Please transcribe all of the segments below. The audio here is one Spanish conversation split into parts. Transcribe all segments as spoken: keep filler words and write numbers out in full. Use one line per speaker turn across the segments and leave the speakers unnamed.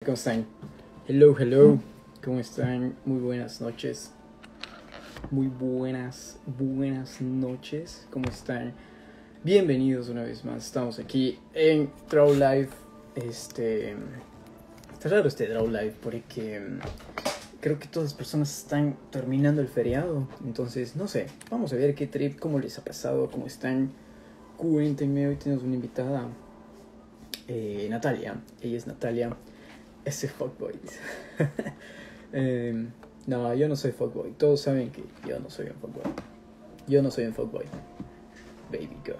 ¿Cómo están? Hello, hello. ¿Cómo están? Muy buenas noches. Muy buenas, buenas noches. ¿Cómo están? Bienvenidos una vez más. Estamos aquí en Draw Live. Este... Está raro este Draw Live porque creo que todas las personas están terminando el feriado. Entonces, no sé. Vamos a ver qué trip, cómo les ha pasado, cómo están. Cuéntenme. Hoy tenemos una invitada. Eh, Natalia. Ella es Natalia. Ese fuckboy. eh, no, yo no soy fuckboy. Todos saben que yo no soy un fuckboy. Yo no soy un fuckboy. Baby girl.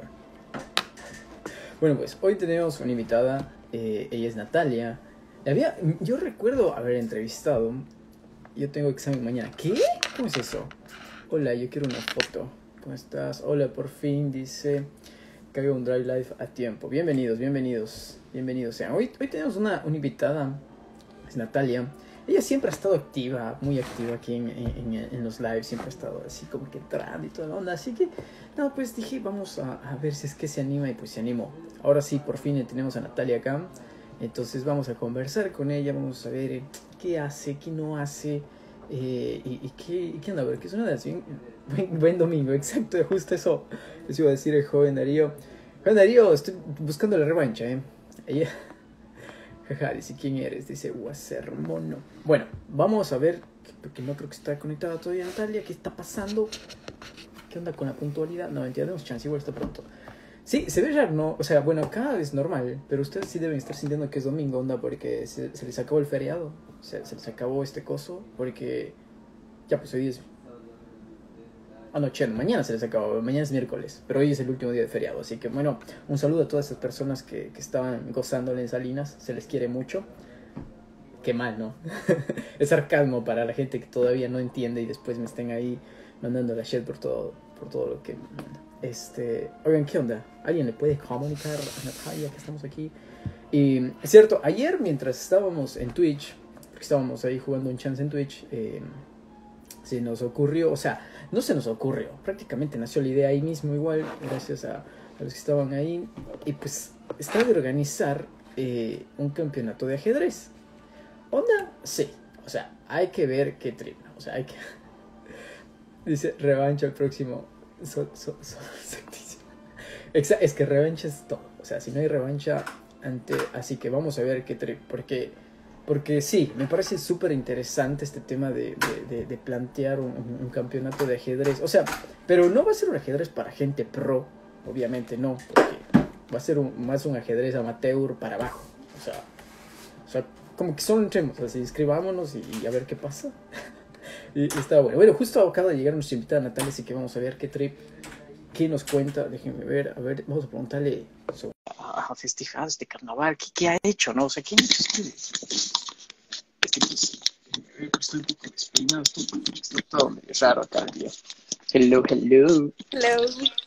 Bueno, pues hoy tenemos una invitada. Eh, ella es Natalia. Había, yo recuerdo haber entrevistado. Yo tengo examen mañana. ¿Qué? ¿Cómo es eso? Hola, yo quiero una foto. ¿Cómo estás? Hola, por fin, dice. Caigo un Drive Live a tiempo. Bienvenidos, bienvenidos. Bienvenidos sean. Hoy, hoy tenemos una, una invitada. Es Natalia. Ella siempre ha estado activa, muy activa aquí en, en, en los lives. Siempre ha estado así como que entrando y toda la onda. Así que, no, pues dije, vamos a, a ver si es que se anima. Y pues se animó. Ahora sí, por fin tenemos a Natalia acá. Entonces vamos a conversar con ella. Vamos a ver eh, qué hace, qué no hace. Eh, y, y, qué, y qué anda, porque es una de las bien, buen, buen domingo, exacto, justo eso les iba a decir el joven Darío. Joven Darío, estoy buscando la revancha, eh. Ella, jaja, dice, ¿quién eres? Dice, Wasser Mono. Bueno, vamos a ver, porque no creo que está conectada todavía Natalia. ¿Qué está pasando? ¿Qué onda con la puntualidad? No, mentira, tenemos chance, igual está pronto. Sí, se ve raro, ¿no? O sea, bueno, acá es normal, pero ustedes sí deben estar sintiendo que es domingo, onda, porque se, se les acabó el feriado. O sea, se les acabó este coso, porque ya pues hoy es... Ah, no, che, mañana se les acabó, mañana es miércoles, pero hoy es el último día de feriado. Así que, bueno, un saludo a todas esas personas que, que estaban gozándole en Salinas, se les quiere mucho. Qué mal, ¿no? Es sarcasmo para la gente que todavía no entiende y después me estén ahí mandando la shit por todo, por todo lo que... Este, oigan, ¿qué onda? ¿Alguien le puede comunicar a Natalia que estamos aquí? Y es cierto, ayer mientras estábamos en Twitch, porque estábamos ahí jugando un chance en Twitch, eh, se nos ocurrió, o sea, no se nos ocurrió, prácticamente nació la idea ahí mismo igual, gracias a, a los que estaban ahí, y pues está de organizar eh, un campeonato de ajedrez. ¿Onda? Sí, o sea, hay que ver qué trip, o sea, hay que... Dice, revancha el próximo... So, so, so, es que revancha es todo. O sea, si no hay revancha ante... Así que vamos a ver qué trip. Porque, porque sí, me parece súper interesante este tema de, de, de, de plantear un, un campeonato de ajedrez. O sea, pero no va a ser un ajedrez para gente pro. Obviamente no. Porque va a ser un, más un ajedrez amateur para abajo. O sea, o sea como que solo entremos. Así, inscribámonos y, y a ver qué pasa. Y, y está bueno. Bueno, justo acaba de llegar nuestra invitada Natalia, así que vamos a ver qué trip, qué nos cuenta. Déjenme ver, a ver, vamos a preguntarle sobre a festejar este carnaval, ¿qué, qué ha hecho, no? O sea, ¿qué han hecho ustedes? Este, pues, estoy un poco despeinado, estoy, estoy todo medio raro acá el día. Hello, hello.
Hello.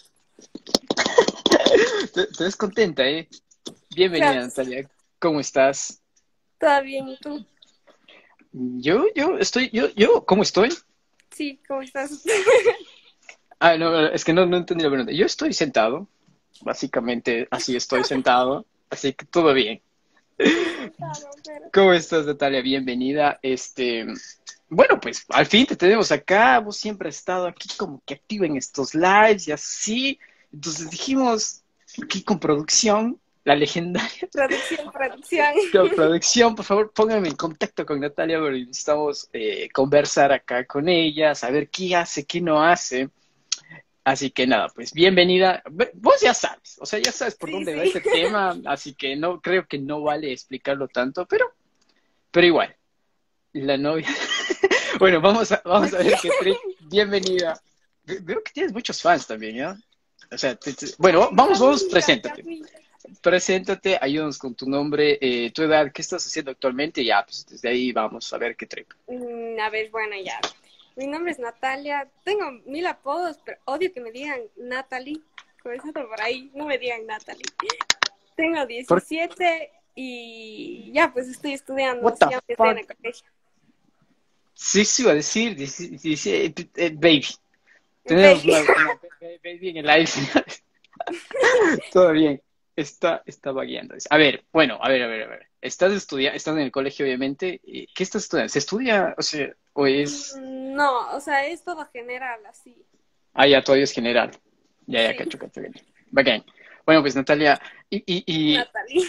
Te, te ves contenta, ¿eh? Bienvenida,
Gracias.
Natalia. ¿Cómo estás?
¿Todo bien? ¿Y tú?
Yo, yo estoy, yo, yo, ¿cómo estoy?
Sí, ¿cómo estás?
Ah, no, es que no, no entendí la pregunta. Yo estoy sentado, básicamente así estoy sentado, así que todo bien.
Claro, pero...
¿Cómo estás, Natalia? Bienvenida. Este, bueno, pues al fin te tenemos acá. Vos siempre has estado aquí como que activa en estos lives y así. Entonces dijimos, aquí con producción, la legendaria
Producción, producción.
producción, por favor, pónganme en contacto con Natalia, porque necesitamos eh, conversar acá con ella, saber qué hace, qué no hace. Así que nada, pues bienvenida. Vos ya sabes, o sea, ya sabes por
Sí,
dónde va
sí.
este tema, así que no creo que no vale explicarlo tanto, pero, pero igual, la novia. Bueno, vamos a, vamos a ver qué trip. Bienvenida. Ve- Veo que tienes muchos fans también, ¿ya? O sea, te- te- bueno,
Ay,
vamos, vamos,
Camila,
preséntate.
Camila.
Preséntate, ayúdanos con tu nombre, eh, tu edad, qué estás haciendo actualmente, y ya, pues desde ahí vamos a ver qué trip.
Mm, a ver, bueno, ya. Mi nombre es Natalia. Tengo mil apodos, pero odio que me digan Natalie. Comenzando por ahí, no me digan Natalie. Tengo
¿Por
diecisiete y ya, pues estoy estudiando.
what
Sí,
the
ya estoy en
fuck?
el colegio.
Sí, sí, iba a decir, dice, dice, eh, eh, baby.
Ve.
Tenemos una, una baby en el live. Todo bien. Está, está vagueando. A ver, bueno, a ver, a ver, a ver. estás estudiando, estás en el colegio, obviamente. eh, ¿Qué estás estudiando? ¿Se estudia, o sea, o es...
Mm, No, o sea, es todo general, así.
Ah, ya, todavía es general. Ya, ya,
Sí,
cacho, cacho, cacho. Bacán. Bueno, pues Natalia, y, y, y
Natalie.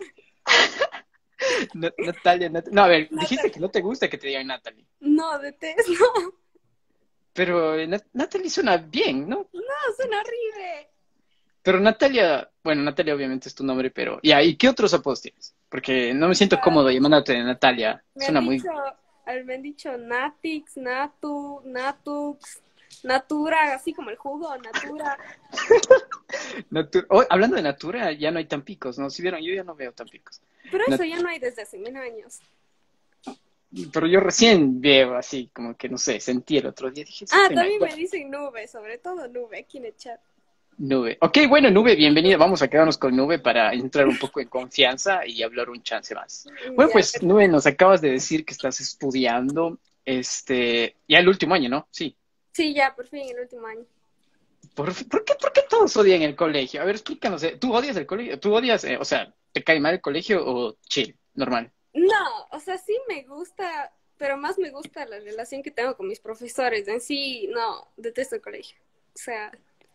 Na- Natalia, Nat- no, a ver, dijiste que
Natalie.
no te gusta que te digan Natalie,
No, detesto.
pero eh, Nat- Natalie suena bien, ¿no?
No, suena horrible.
Pero Natalia, bueno, Natalia obviamente es tu nombre, pero ya, ¿y qué otros apodos tienes? Porque no me siento
Ya,
cómodo llamándote Natalia,
me han
suena muy...
dicho, a ver, me han dicho Natix, Natu, Natux, Natura, así como el jugo, Natura.
Natu- oh, hablando de Natura, ya no hay Tampicos, ¿no? Si vieron, yo ya no veo Tampicos.
Pero eso
Nat-
ya no hay desde hace mil años.
pero yo recién veo así, como que no sé, sentí el otro día, dije, sí,
Ah,
que no hay.
también me
Bueno,
dicen nube, sobre todo nube, aquí en el chat.
Nube. Ok, bueno, Nube, bienvenida. Vamos a quedarnos con Nube para entrar un poco en confianza y hablar un chance más. Bueno,
Ya,
pues Nube, nos acabas de decir que estás estudiando, este, ya el último año, ¿no? Sí.
sí, ya, por fin, el último año.
¿Por, por qué, por qué todos odian el colegio? A ver, explícanos. eh, ¿Tú odias el colegio? ¿Tú odias, eh, o sea, te cae mal el colegio o chill, normal?
No, o sea, sí me gusta, pero más me gusta la relación que tengo con mis profesores. En sí, no, detesto el colegio. O sea,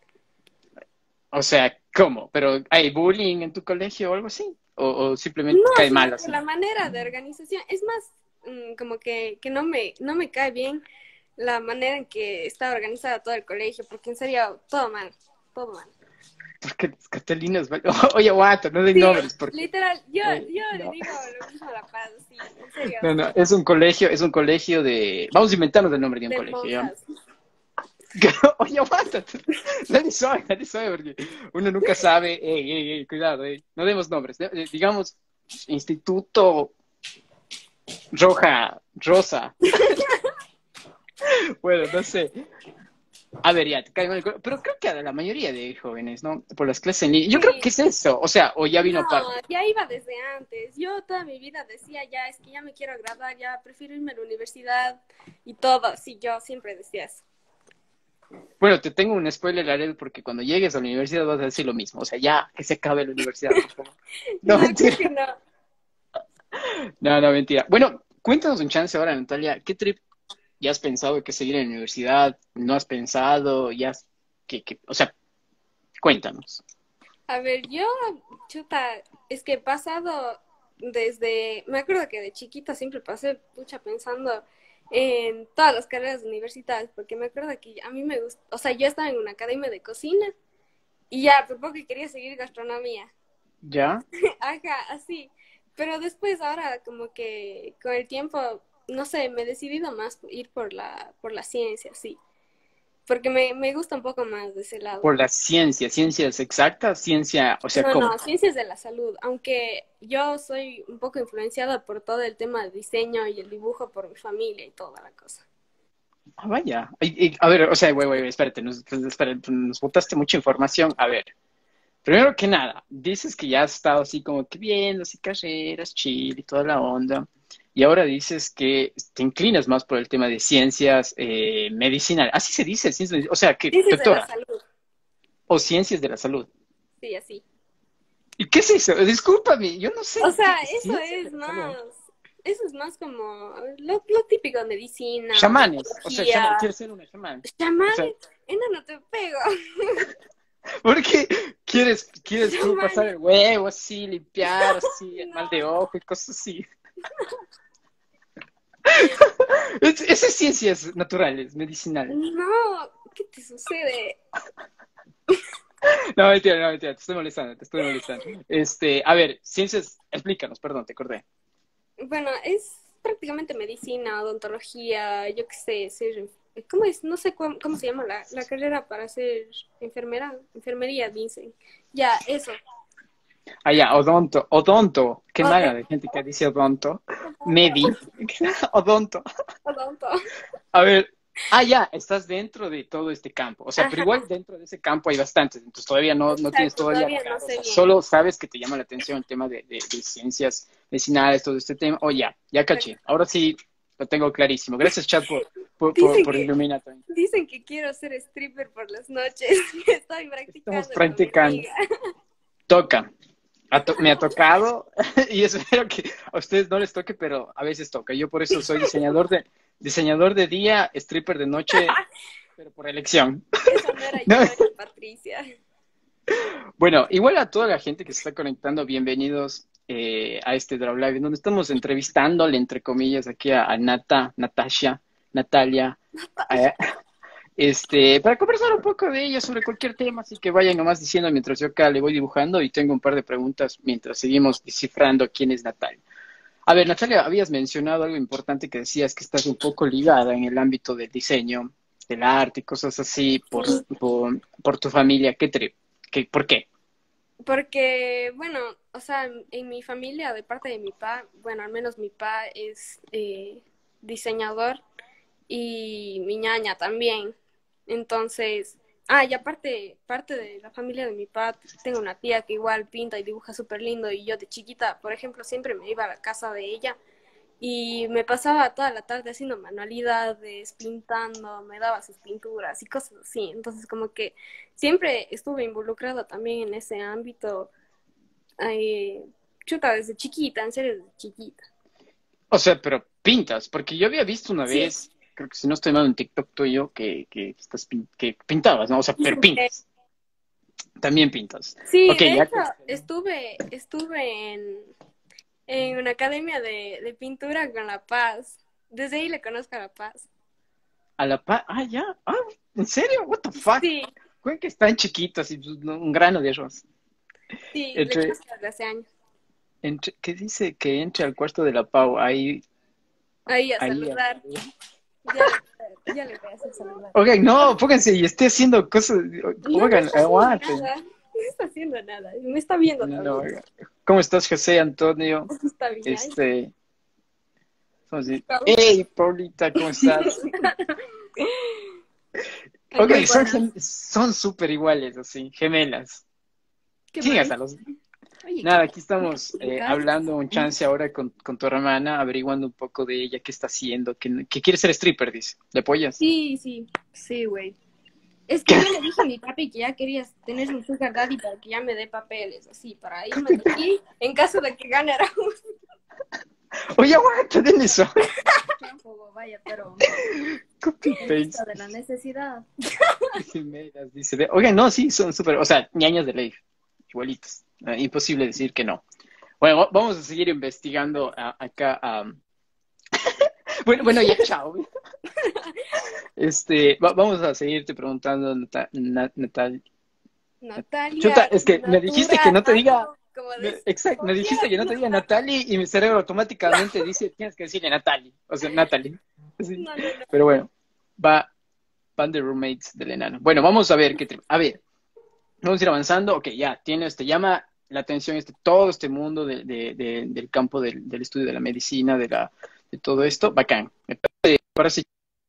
O sea, ¿cómo? ¿Pero hay bullying en tu colegio o algo así? ¿O, o simplemente
no,
te cae
sino
mal
que
así?
la manera de organización es más mm, como que, que no me, no me cae bien la manera en que está organizado todo el colegio, porque en serio, todo mal, todo mal.
Porque las Catalinas... Oye, aguanta, no de
Sí,
nombres, porque...
literal, yo,
eh,
yo le
no.
digo lo mismo a La Paz, sí, en serio,
No, no, es un colegio, es un colegio de... Vamos a inventarnos el nombre de un
de
colegio, ¿ya?
monjas.
Oye, aguanta. Nadie sabe, nadie sabe, porque uno nunca sabe. Ey, ey, ey, cuidado, ey. No demos nombres. de- eh, Digamos, Instituto Roja, Rosa. Bueno, no sé. A ver, ya, te caigo en el co- pero creo que a la mayoría de jóvenes, ¿no? Por las clases en línea. Yo creo
Sí,
que es eso. O sea, o ya vino
no,
aparte.
ya iba desde antes. Yo toda mi vida decía, ya, es que ya me quiero graduar, ya prefiero irme a la universidad y todo. Sí, yo siempre decía eso.
Bueno, te tengo un spoiler alert porque cuando llegues a la universidad vas a decir lo mismo. O sea, ya, que se acabe la universidad, por favor. No,
No, creo
mentira.
que no.
No, no, mentira. Bueno, cuéntanos un chance ahora, Natalia. ¿Qué trip ya has pensado que seguir en la universidad? ¿No has pensado? ¿Ya has... que, que- o sea, cuéntanos.
A ver, yo, chuta, es que he pasado desde, me acuerdo que de chiquita siempre pasé, pucha, pensando en todas las carreras universitarias, porque me acuerdo que a mí me gusta, o sea, yo estaba en una academia de cocina y ya, por poco que quería seguir gastronomía.
¿Ya?
Ajá, así. Pero después ahora como que con el tiempo, no sé, me he decidido más ir por la, por la ciencia, sí. Porque me, me gusta un poco más de ese lado.
Por la ciencia, ciencias exactas, ciencia, o sea,
No,
¿cómo?
no, ciencias de la salud, aunque yo soy un poco influenciada por todo el tema del diseño y el dibujo por mi familia y toda la cosa.
Ah, vaya. Y- y- a ver, o sea, güey, güey, espérate, nos, pues, espérate, nos botaste mucha información. A ver, primero que nada, dices que ya has estado así como que viendo así carreras, chill y toda la onda. Y ahora dices que te inclinas más por el tema de ciencias eh, medicinales. Así se dice, ciencias, o sea, que
Ciencias de la
doctora,
salud,
o ciencias de la salud.
sí, así.
¿Y qué es eso? Discúlpame, yo no sé
O
qué
sea,
es
eso
ciencias de
es
la salud.
más, eso es más como lo, lo típico, medicina,
Chamanes, o sea, chamán,
odontología.
quieres ser una chamán. O sea,
Chamanes, ena, no te pego.
¿por qué quieres, quieres tú pasar
Chamanes,
el huevo así, limpiar así, el mal de
no,
ojo y cosas así? Es, eso es ciencias naturales, medicinales.
no, ¿qué te sucede?
No, mentira, no, mentira, te estoy molestando, te estoy molestando. Este, a ver, ciencias, explícanos, perdón, te acordé.
Bueno, es prácticamente medicina, odontología, yo qué sé, ser, ¿cómo es? No sé cómo, cómo se llama la, la carrera para ser enfermera, enfermería, dicen. Ya, eso.
Ah, ya, odonto, odonto, qué mala
Odonto,
de gente que dice odonto. Medi, odonto.
odonto.
A ver, ah, ya, estás dentro de todo este campo. O sea, pero
Ajá,
igual dentro de ese campo hay bastantes, entonces todavía no, no tienes
exacto,
todavía
todavía no
claro. O
sé
sea,
bien.
solo sabes que te llama la atención el tema de, de, de ciencias medicinales, todo este tema. Oh, ya, ya caché. Ahora sí lo tengo clarísimo. Gracias, chat, por, por, por,
Dicen
por
que,
iluminarme.
dicen que quiero ser stripper por las noches. Estoy
Estamos
practicando con mi
practicando.
amiga.
Toca.
ha to- me ha tocado y espero que a ustedes no les toque, pero a veces toca. Yo por eso soy diseñador de, diseñador de día, stripper de noche, pero por elección.
Eso no era
¿No?
yo, era Patricia.
Bueno, igual a toda la gente que se está conectando, bienvenidos eh, a este Draw Live, donde estamos entrevistándole, entre comillas, aquí a, a Nata, Natasha, Natalia, eh, este, para conversar un poco de ella sobre cualquier tema, así que vayan nomás diciendo mientras yo acá le voy dibujando y tengo un par de preguntas mientras seguimos descifrando quién es Natalia. A ver, Natalia, habías mencionado algo importante que decías que estás un poco ligada en el ámbito del diseño, del arte y cosas así por,
Sí,
por, por tu familia. ¿Qué, tri- qué, ¿Por qué?
porque, bueno, o sea, en, en mi familia, de parte de mi papá, bueno, al menos mi papá es eh, diseñador y mi ñaña también. Entonces, ah, y aparte, parte de la familia de mi papá, tengo una tía que igual pinta y dibuja súper lindo y yo de chiquita, por ejemplo, siempre me iba a la casa de ella y me pasaba toda la tarde haciendo manualidades, pintando, me daba sus pinturas y cosas así. Entonces, como que siempre estuve involucrada también en ese ámbito, eh, chuta, desde chiquita, en serio, desde chiquita.
O sea, pero pintas, porque yo había visto una
Sí,
vez, creo que si no estoy mal en TikTok tuyo, que, que, estás pin- que pintabas, ¿no? O sea, pero pintas, también pintas.
sí,
Ok,
de
ya
hecho,
que...
estuve, estuve en, en una academia de, de pintura con La Paz. Desde ahí le conozco a La Paz.
A la paz, ah, ya, ah, ¿en serio? What the fuck?
Sí,
¿Cómo que están chiquitos y pues, no, un grano de arroz?
sí, le
Entre,
conozco desde hace años.
entre, ¿qué dice? Que entre al cuarto de la Pau, ahí,
Ahí a
ahí.
saludar. Ya le, ya le voy a hacer saludar.
Oigan, no, pónganse y esté haciendo cosas,
No, no
oigan,
está haciendo
aguanten.
nada. No está haciendo nada. Me está viendo
No, no,
también.
oigan. ¿Cómo estás, José Antonio?
Está bien. Ay,
Este, vamos a decir,
Pau.
hey, Paulita, ¿cómo estás?
Ay,
Ok,
muy
son,
buenas.
gem- son súper iguales, así, gemelas.
¿Qué
Chingas
más?
a los...
Oye,
Nada, aquí estamos
en
eh,
casa.
hablando un chance ahora con, con tu hermana, averiguando un poco de ella, qué está haciendo, que, que quiere ser stripper, dice. ¿Le apoyas?
Sí, sí, sí, güey. Es que yo le dije a mi papi que ya querías tener un sugar daddy para que ya me dé papeles, así, para irme de aquí en caso de que gane Arauz.
Oye, aguanta, denle eso.
Tampoco, vaya, pero
Copy
en vista
paste.
de la necesidad.
Gemelas, dice. de- Oigan, no, sí, son súper, o sea, ñañas de ley, igualitos. Eh, imposible decir que no. Bueno, vamos a seguir investigando a- acá. am. Bueno, bueno, ya, chao. Este, va- vamos a seguirte preguntando, Nata- Na- Natal. Chuta,
Natalia,
es que me dijiste que
Natura,
no te diga,
Nato, como
me-
de
exacto, me dijiste que no te diga Natalie y mi cerebro automáticamente dice, tienes que decirle Natalie, o sea, Natalie. Sí.
no, no, no.
Pero bueno, va, van de roommates del enano. Bueno, vamos a ver qué, tri- a ver, vamos a ir avanzando. Ok, ya, tienes, te llama la atención este, todo este mundo de, de- de- del campo del, del estudio de la medicina, de la, de todo esto, bacán. Me parece,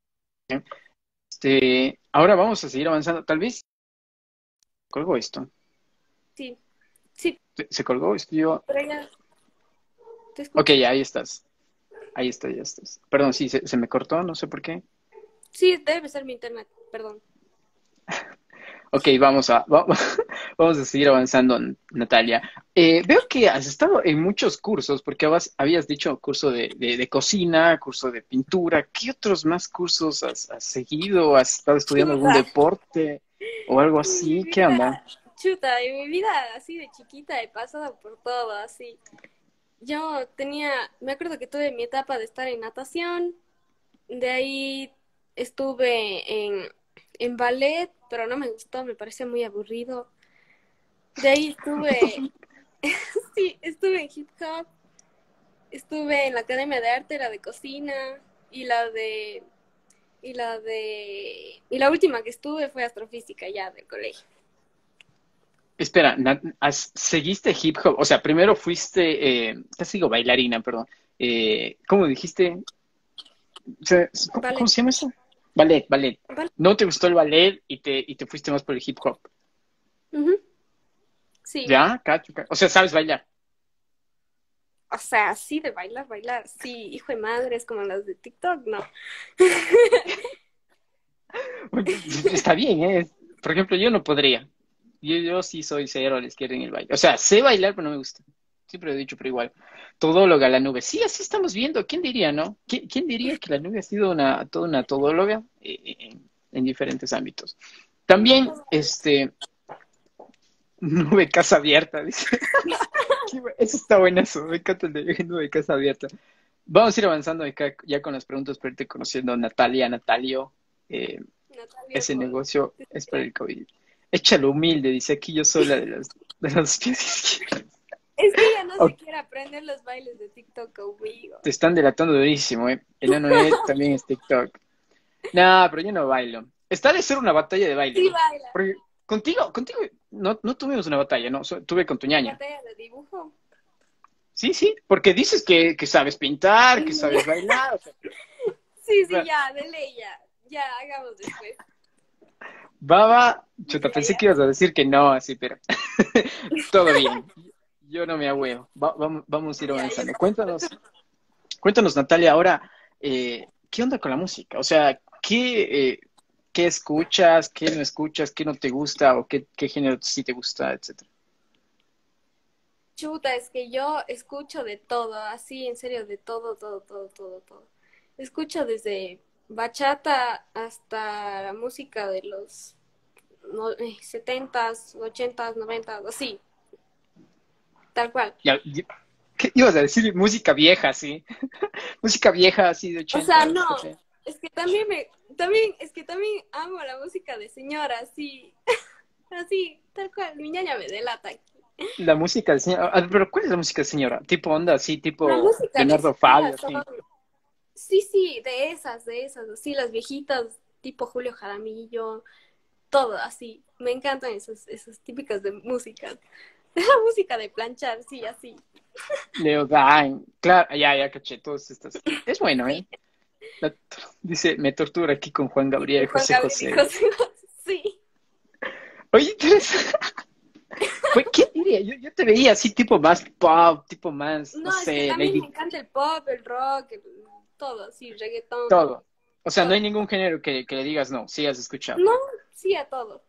este, ahora vamos a seguir avanzando. Tal vez colgó esto.
Sí, sí,
¿Se, se colgó? Esto yo.
pero ya te
Ok,
escucho.
ya, ahí estás. Ahí está, ya estás. Perdón, sí, se, se me cortó, no sé por qué.
Sí, debe ser mi internet, perdón.
Ok, vamos a, va- vamos a seguir avanzando, Natalia. Eh, veo que has estado en muchos cursos, porque habas- habías dicho curso de, de- de cocina, curso de pintura. ¿Qué otros más cursos has, has seguido? ¿Has estado estudiando algún
Chuta,
deporte o algo
en mi
así? ¿Qué onda?
vida, chuta, en mi vida así de chiquita he pasado por todo, así. Yo tenía, me acuerdo que tuve mi etapa de estar en natación, de ahí estuve en, en ballet, pero no me gustó, me parecía muy aburrido. De ahí estuve, sí, estuve en hip hop, estuve en la academia de arte, la de cocina y la de, y la de, y la última que estuve fue astrofísica ya del colegio.
Espera, na- has- ¿seguiste hip hop? O sea, primero fuiste, eh, te digo bailarina, perdón. Eh, ¿cómo dijiste? O sea, ¿cómo, cómo
Ballet,
se llama eso? Ballet, ballet.
ballet.
¿No te gustó el ballet y te, y te fuiste más por el hip hop?
Ujú, sí,
¿Ya? Cacho, cacho. O sea, sabes bailar.
o sea, sí de bailar, bailar, sí, hijo de madre, es como las de TikTok, no.
Está bien, ¿eh? Por ejemplo, yo no podría. Yo, yo sí soy cero a la izquierda en el baile. O sea, sé bailar, pero no me gusta. Siempre lo he dicho, pero igual. Todóloga la nube. Sí, así estamos viendo. ¿Quién diría, no? ¿Qui- ¿Quién, diría que la nube ha sido una, toda una todóloga eh, en, en diferentes ámbitos? También, este, nube casa abierta, dice. Qué bu- Eso está buenazo. Me encanta el de nube casa abierta. Vamos a ir avanzando acá ya con las preguntas para irte conociendo Natalia, Natalio. Eh,
Natalia,
ese
por...
negocio es para el COVID. Échalo humilde, dice aquí yo soy la de las de los pies izquierdos.
Es que ella no
Oh,
se quiere aprender los bailes de TikTok conmigo.
te están delatando durísimo, ¿eh? Enano Ed también es TikTok. No, pero yo no bailo. Está de ser una batalla de baile,
Sí
¿no?
baila.
Porque contigo, contigo no, no tuvimos una batalla, ¿no? So- tuve con tu ñaña.
Batalla de dibujo.
Sí, sí, porque dices que, que sabes pintar, que sabes bailar. O sea,
Sí,
o
sí,
sea,
ya, dele ya. Ya, hagamos después.
baba, chuta,
Ya,
pensé
ya.
que ibas a decir que no, así, pero todo bien. Yo no me ahuevo. Va- vamos, vamos a ir
Ya, yo
avanzando.
tampoco.
Cuéntanos, cuéntanos, Natalia, ahora, eh, ¿qué onda con la música? O sea, ¿qué, eh, qué escuchas, qué no escuchas, qué no te gusta o qué, qué género sí te gusta, etcétera?
Chuta, es que yo escucho de todo, así, en serio, de todo, todo, todo, todo, todo. Escucho desde bachata hasta la música de los no, eh, setentas, ochentas, noventas, así, tal cual.
Ya, y- ¿qué ibas a decir? Música vieja, sí. Música vieja, así de
O sea,
ochenta,
no,
setenta.
es que también me, también, es que también amo la música de señora, así, así, tal cual, mi ñaña me delata aquí.
La música del señor. Ah, pero ¿cuál es la música del señora? Tipo onda, así,
La
tipo
música de
Leonardo Fabio,
señora son,
así.
sí, sí, de esas, de esas, así, las viejitas, tipo Julio Jaramillo, todo así. Me encantan esas, esas típicas de música. La música de planchar, sí, así.
Leo Dan, claro, ya, ya caché, todas estas. Es bueno,
Sí,
¿eh? La- dice, me tortura aquí con Juan Gabriel,
Juan
José
Gabriel y
José.
José José, sí.
Oye, Teresa, pues, ¿qué diría? Yo, yo te veía así, tipo más pop, tipo más, no
No, es que
sé,
también me
Lady,
encanta el pop, el rock, el- todo, así, reggaetón,
todo. O sea, no hay
todo.
ningún género que, que le digas no, sí has escuchado.
No, sí a todo,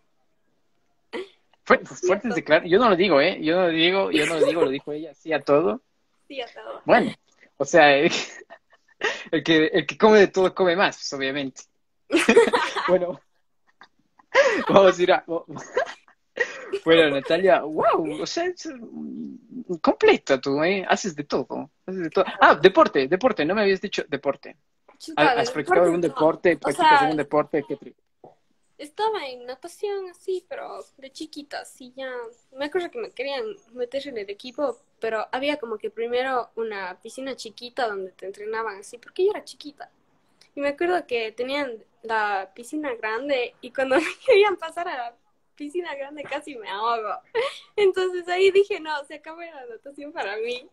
Fuertes,
sí a
fuertes
todo,
declaraciones. Yo no lo digo, ¿eh? Yo no lo digo, yo no lo digo, lo dijo ella, sí a todo.
sí a todo.
Bueno, o sea, el, el que, el que come de todo come más, pues, obviamente. Bueno, vamos a ir a... Bueno, Natalia, wow, o sea, es mm, completa tú, ¿eh? Haces de todo, haces de todo. Ah, deporte, deporte, no me habías dicho deporte. ¿Ha-
Chuta, de
¿Has practicado algún
deportes no.
deporte?
O
¿Practicas algún
sea,
deporte? ¿Qué tri-
estaba en natación así, pero de chiquita, sí, ya. Me acuerdo que me querían meter en el equipo, pero había como que primero una piscina chiquita donde te entrenaban así, porque yo era chiquita. Y me acuerdo que tenían la piscina grande y cuando me querían pasar a la piscina grande casi me ahogo. Entonces ahí dije, no, se acabó la natación para mí.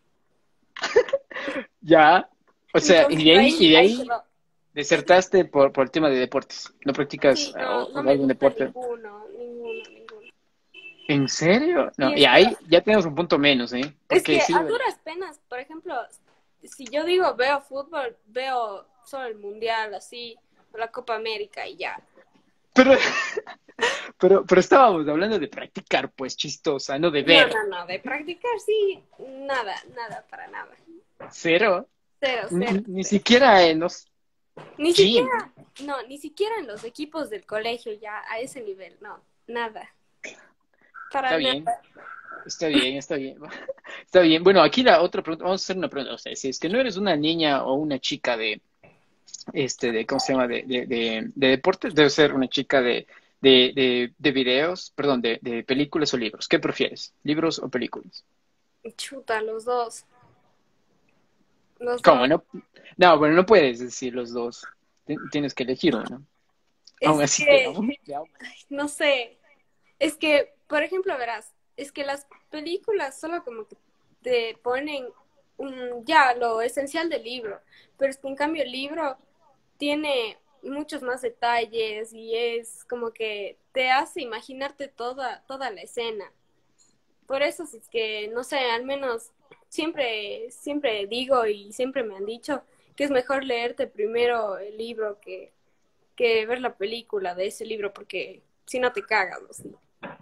Ya, o sea, y
Entonces
de ahí, y
ahí,
de
ahí
ahí
quedó.
desertaste por, por el tema de deportes. ¿No practicas
Sí,
eh,
no,
o,
no
o
me
algún
gusta
deporte?
ninguno, ninguno, ninguno.
¿En serio?
Sí,
No, y
es que,
ahí ya tenemos un punto menos, ¿eh?
es
Porque
que
sí
a
debería.
duras penas, por ejemplo, si yo digo veo fútbol, veo solo el mundial, así, o la Copa América y ya.
Pero, pero, pero estábamos hablando de practicar, pues, chistosa, no de
No,
ver.
no, no, de practicar sí, nada, nada, para nada.
Cero.
Cero,
Ni,
cero,
ni
cero.
siquiera en los
Ni
gym.
siquiera, no, ni siquiera en los equipos del colegio ya a ese nivel, no, nada, para
Está bien,
nada.
está bien, está bien. Está bien. Bueno, aquí la otra pregunta, vamos a hacer una pregunta. O sea, si es que no eres una niña o una chica de, este, de, ¿cómo se llama? De, de, de, de deportes, debe ser una chica de, de, de, de videos, perdón, de, de películas o libros. ¿Qué prefieres? ¿Libros o películas?
Chuta, los dos, los
¿Cómo?
dos.
No, no, bueno, no puedes decir los dos. Ti- Tienes que elegir uno. Aún
Es
así te
que,
amo. Te amo.
no sé, es que, por ejemplo, verás, es que las películas solo como que te ponen un, ya lo esencial del libro, pero es que en cambio el libro tiene muchos más detalles y es como que te hace imaginarte toda, toda la escena. Por eso es que, no sé, al menos siempre, siempre digo y siempre me han dicho que es mejor leerte primero el libro que, que ver la película de ese libro porque si no te cagas, ¿no? Sí.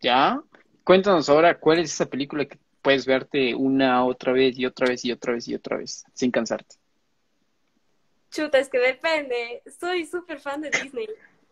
¿Ya? Cuéntanos ahora cuál es esa película que puedes verte una, otra vez y otra vez y otra vez y otra vez, sin cansarte.
Chuta, es que depende. Soy súper fan de Disney.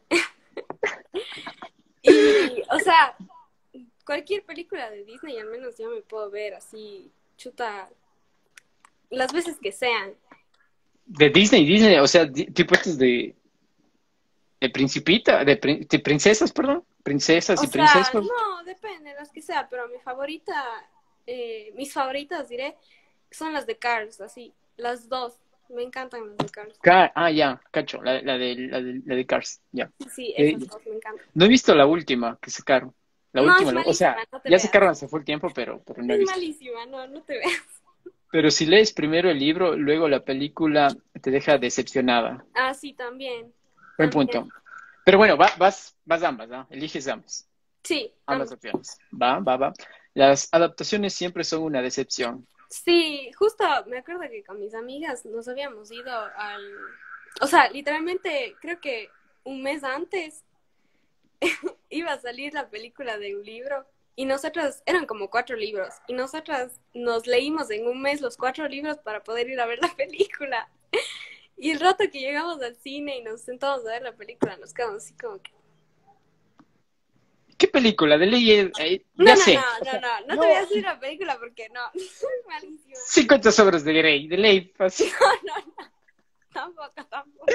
Y, o sea, cualquier película de Disney, al menos yo me puedo ver así, chuta, las veces que sean.
De Disney, Disney, o sea, di- tipo estos de, de Principita, de, prin- de princesas, perdón, princesas
O
y
sea,
princesas.
no, depende, las que sea, pero mi favorita, eh, mis favoritas, diré, son las de Cars, así, las dos. Me encantan las de Cars.
Car- ah, ya, cacho, la, la de, la de, la de Cars, ya.
Sí, sí,
Eh,
esas dos me encantan.
no he visto la última que sacaron. La
No, es
última, lo- o
malísima,
sea,
no te
ya
veas.
sacaron hace fue el tiempo, pero, pero no he
Es
visto.
malísima, no, no te veas.
Pero si lees primero el libro, luego la película te deja decepcionada.
Ah, sí, también,
Buen
también.
punto. Pero bueno, va- vas, vas ambas, ¿no? Eliges ambas,
Sí,
ambas
ambas.
opciones. Va, va, va. Las adaptaciones siempre son una decepción.
Sí, justo me acuerdo que con mis amigas nos habíamos ido al... O sea, literalmente creo que un mes antes iba a salir la película de un libro y nosotros, eran como cuatro libros, y nosotras nos leímos en un mes los cuatro libros para poder ir a ver la película. Y el rato que llegamos al cine y nos sentamos a ver la película, nos quedamos así como que...
¿Qué película? De ley, eh, eh,
No,
ya
no,
sé.
no,
O
no,
sea,
no, no
no,
te voy a decir la película porque no, soy malísima.
cincuenta sobres de Grey, de ley. Así.
No, no, no, tampoco, tampoco.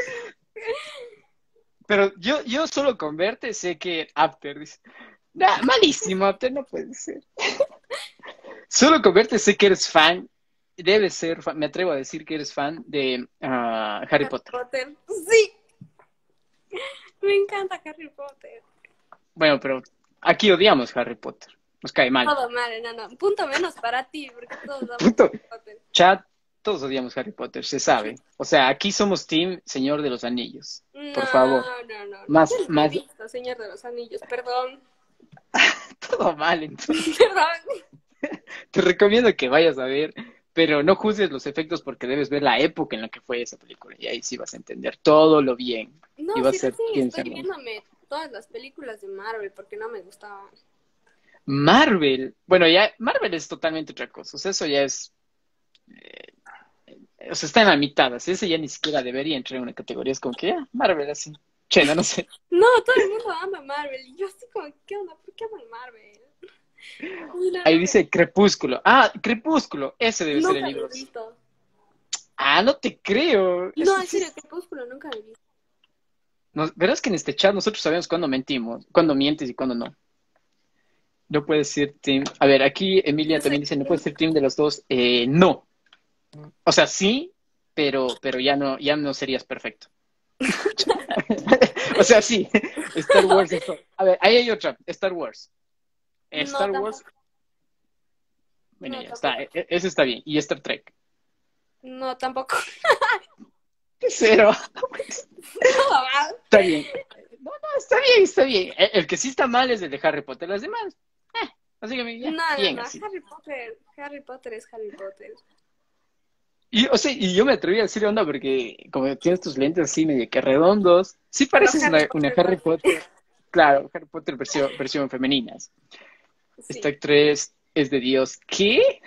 Pero yo, yo solo con verte sé que After, dice. Nah, malísimo, After, no puede ser. Solo con verte sé que eres fan, debes ser fan, me atrevo a decir que eres fan de ah, Harry
Harry
Potter.
Potter, sí, me encanta Harry Potter.
Bueno, pero aquí odiamos Harry Potter. Nos cae mal.
Todo mal, no, no, punto menos para ti, porque todos amamos
Punto.
Harry Potter.
Chat, todos odiamos Harry Potter, se sabe. O sea, aquí somos Team Señor de los Anillos. Por
No,
favor.
no, no,
Más,
yo no he
más,
visto Señor de los Anillos, perdón,
todo mal entonces.
perdón.
Te recomiendo que vayas a ver, pero no juzgues los efectos porque debes ver la época en la que fue esa película y ahí sí vas a entender todo lo bien
No,
y vas
si
a ser
recién
Team
estoy
Señor.
viéndome todas las películas de Marvel porque no me gustaban.
Marvel, bueno, ya Marvel es totalmente otra cosa, o sea, eso ya es, eh, o sea, está en la mitad, así ese ya ni siquiera debería entrar en una categoría, es como que ya, Marvel así, chena, no sé.
No, todo el mundo ama Marvel y yo así como, ¿qué onda? ¿Por qué aman Marvel? Y no,
Ahí
no,
dice Crepúsculo, ah, Crepúsculo, ese debe ser el
nunca lo
libro.
he visto.
Ah, no te creo,
No,
eso
en
sí
serio,
es-
Crepúsculo nunca lo he visto.
no, verás que en este chat nosotros sabemos cuándo mentimos, cuándo mientes y cuándo no. No puede ser team. A ver, aquí Emilia
Yo soy
también dice, no puede
bien.
ser team de los dos. Eh, no. O sea, sí, pero, pero ya no, ya no serías perfecto. O sea, sí. Star Wars. es todo. A ver, ahí hay otra. Star Wars. Eh,
No,
Star Wars.
tampoco.
Bueno,
No,
ya está.
tampoco.
E- e- Eso está bien. Y Star Trek.
No, tampoco.
Cero.
Todo mal.
Está bien. No, no, está bien, está bien. El, el que sí está mal es el de Harry Potter. Las demás. Eh, así que me- ya,
No, no,
bien
no.
así.
Harry Potter. Harry Potter es Harry Potter.
Y, o sea, y yo me atreví a decir onda porque como tienes tus lentes así medio que redondos, sí
Pero
pareces
Harry
una, una
Potter
Harry
más.
Potter. Claro, Harry Potter versión, versión femeninas.
Sí.
Star tres es de Dios. ¿Qué?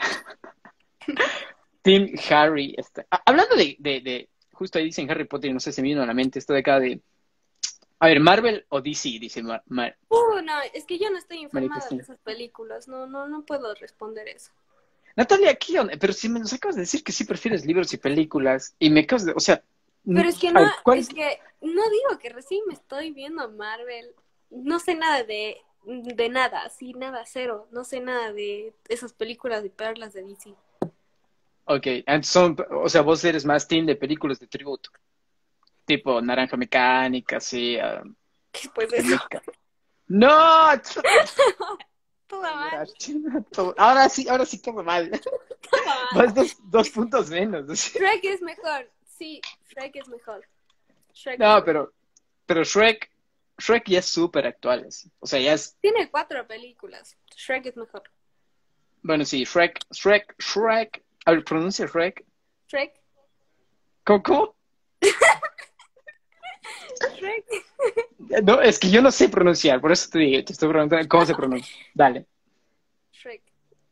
Team Harry. Está... Ah, hablando de, de, de, justo ahí dicen Harry Potter y no sé si me vino a la mente esto de acá de, a ver, Marvel o D C, dice Mar, Mar,
Uh, no, es que yo no estoy
María
informada de
Cristina.
esas películas. No, no, no puedo responder eso.
Natalia, ¿qué onda? Pero si me nos acabas de decir que sí prefieres libros y películas y me acabas de, o sea,
Pero es que
a
no,
ver, ¿cuál
es que no digo que recién me estoy viendo Marvel. No sé nada de, de nada, así, nada, cero. No sé nada de esas películas de perlas de D C.
Ok, and son, o sea, vos eres más team de películas de tributo, tipo Naranja Mecánica, sí. ah,
¿Qué pues eso?
Meca- No,
Todo mal,
todo- ahora sí, ahora sí todo mal.
todo mal.
Más dos, dos puntos menos. así.
Shrek es mejor. Sí, Shrek es mejor. Shrek es
No,
mejor.
pero, pero Shrek, Shrek ya es súper actual. así. O sea, ya es,
Tiene cuatro películas. Shrek es mejor.
bueno, sí, Shrek, Shrek, Shrek. A ver, pronuncia Shrek.
Shrek,
¿Cómo? cómo?
Shrek.
No, es que yo no sé pronunciar, por eso te digo, te estoy preguntando cómo se pronuncia. Dale.
Shrek.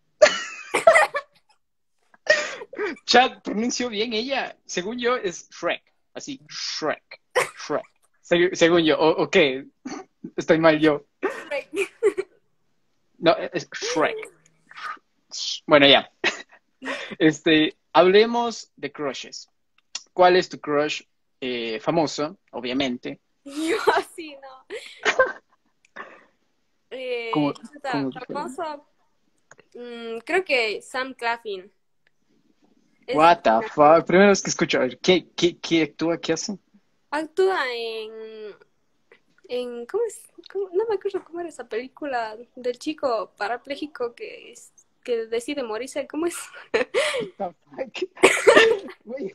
Chat, pronunció bien ella. Según yo, es Shrek. Así, Shrek. Shrek. Segu- según yo, o, o qué, estoy mal yo.
Shrek.
No, es Shrek. Bueno, ya. Este, hablemos de crushes. ¿Cuál es tu crush eh, famoso, obviamente?
Yo así, no.
¿Cómo,
Eh, chuta,
cómo que fue?
famoso. mm, creo que Sam Claflin. Es
What the
divina.
fuck? Primera vez que escucho. A ver, ¿qué, qué, qué actúa? ¿Qué hace?
Actúa en, en ¿cómo es? ¿Cómo? No me acuerdo cómo era esa película del chico parapléjico que es, que decide morirse. ¿Cómo es?
What the fuck? Güey,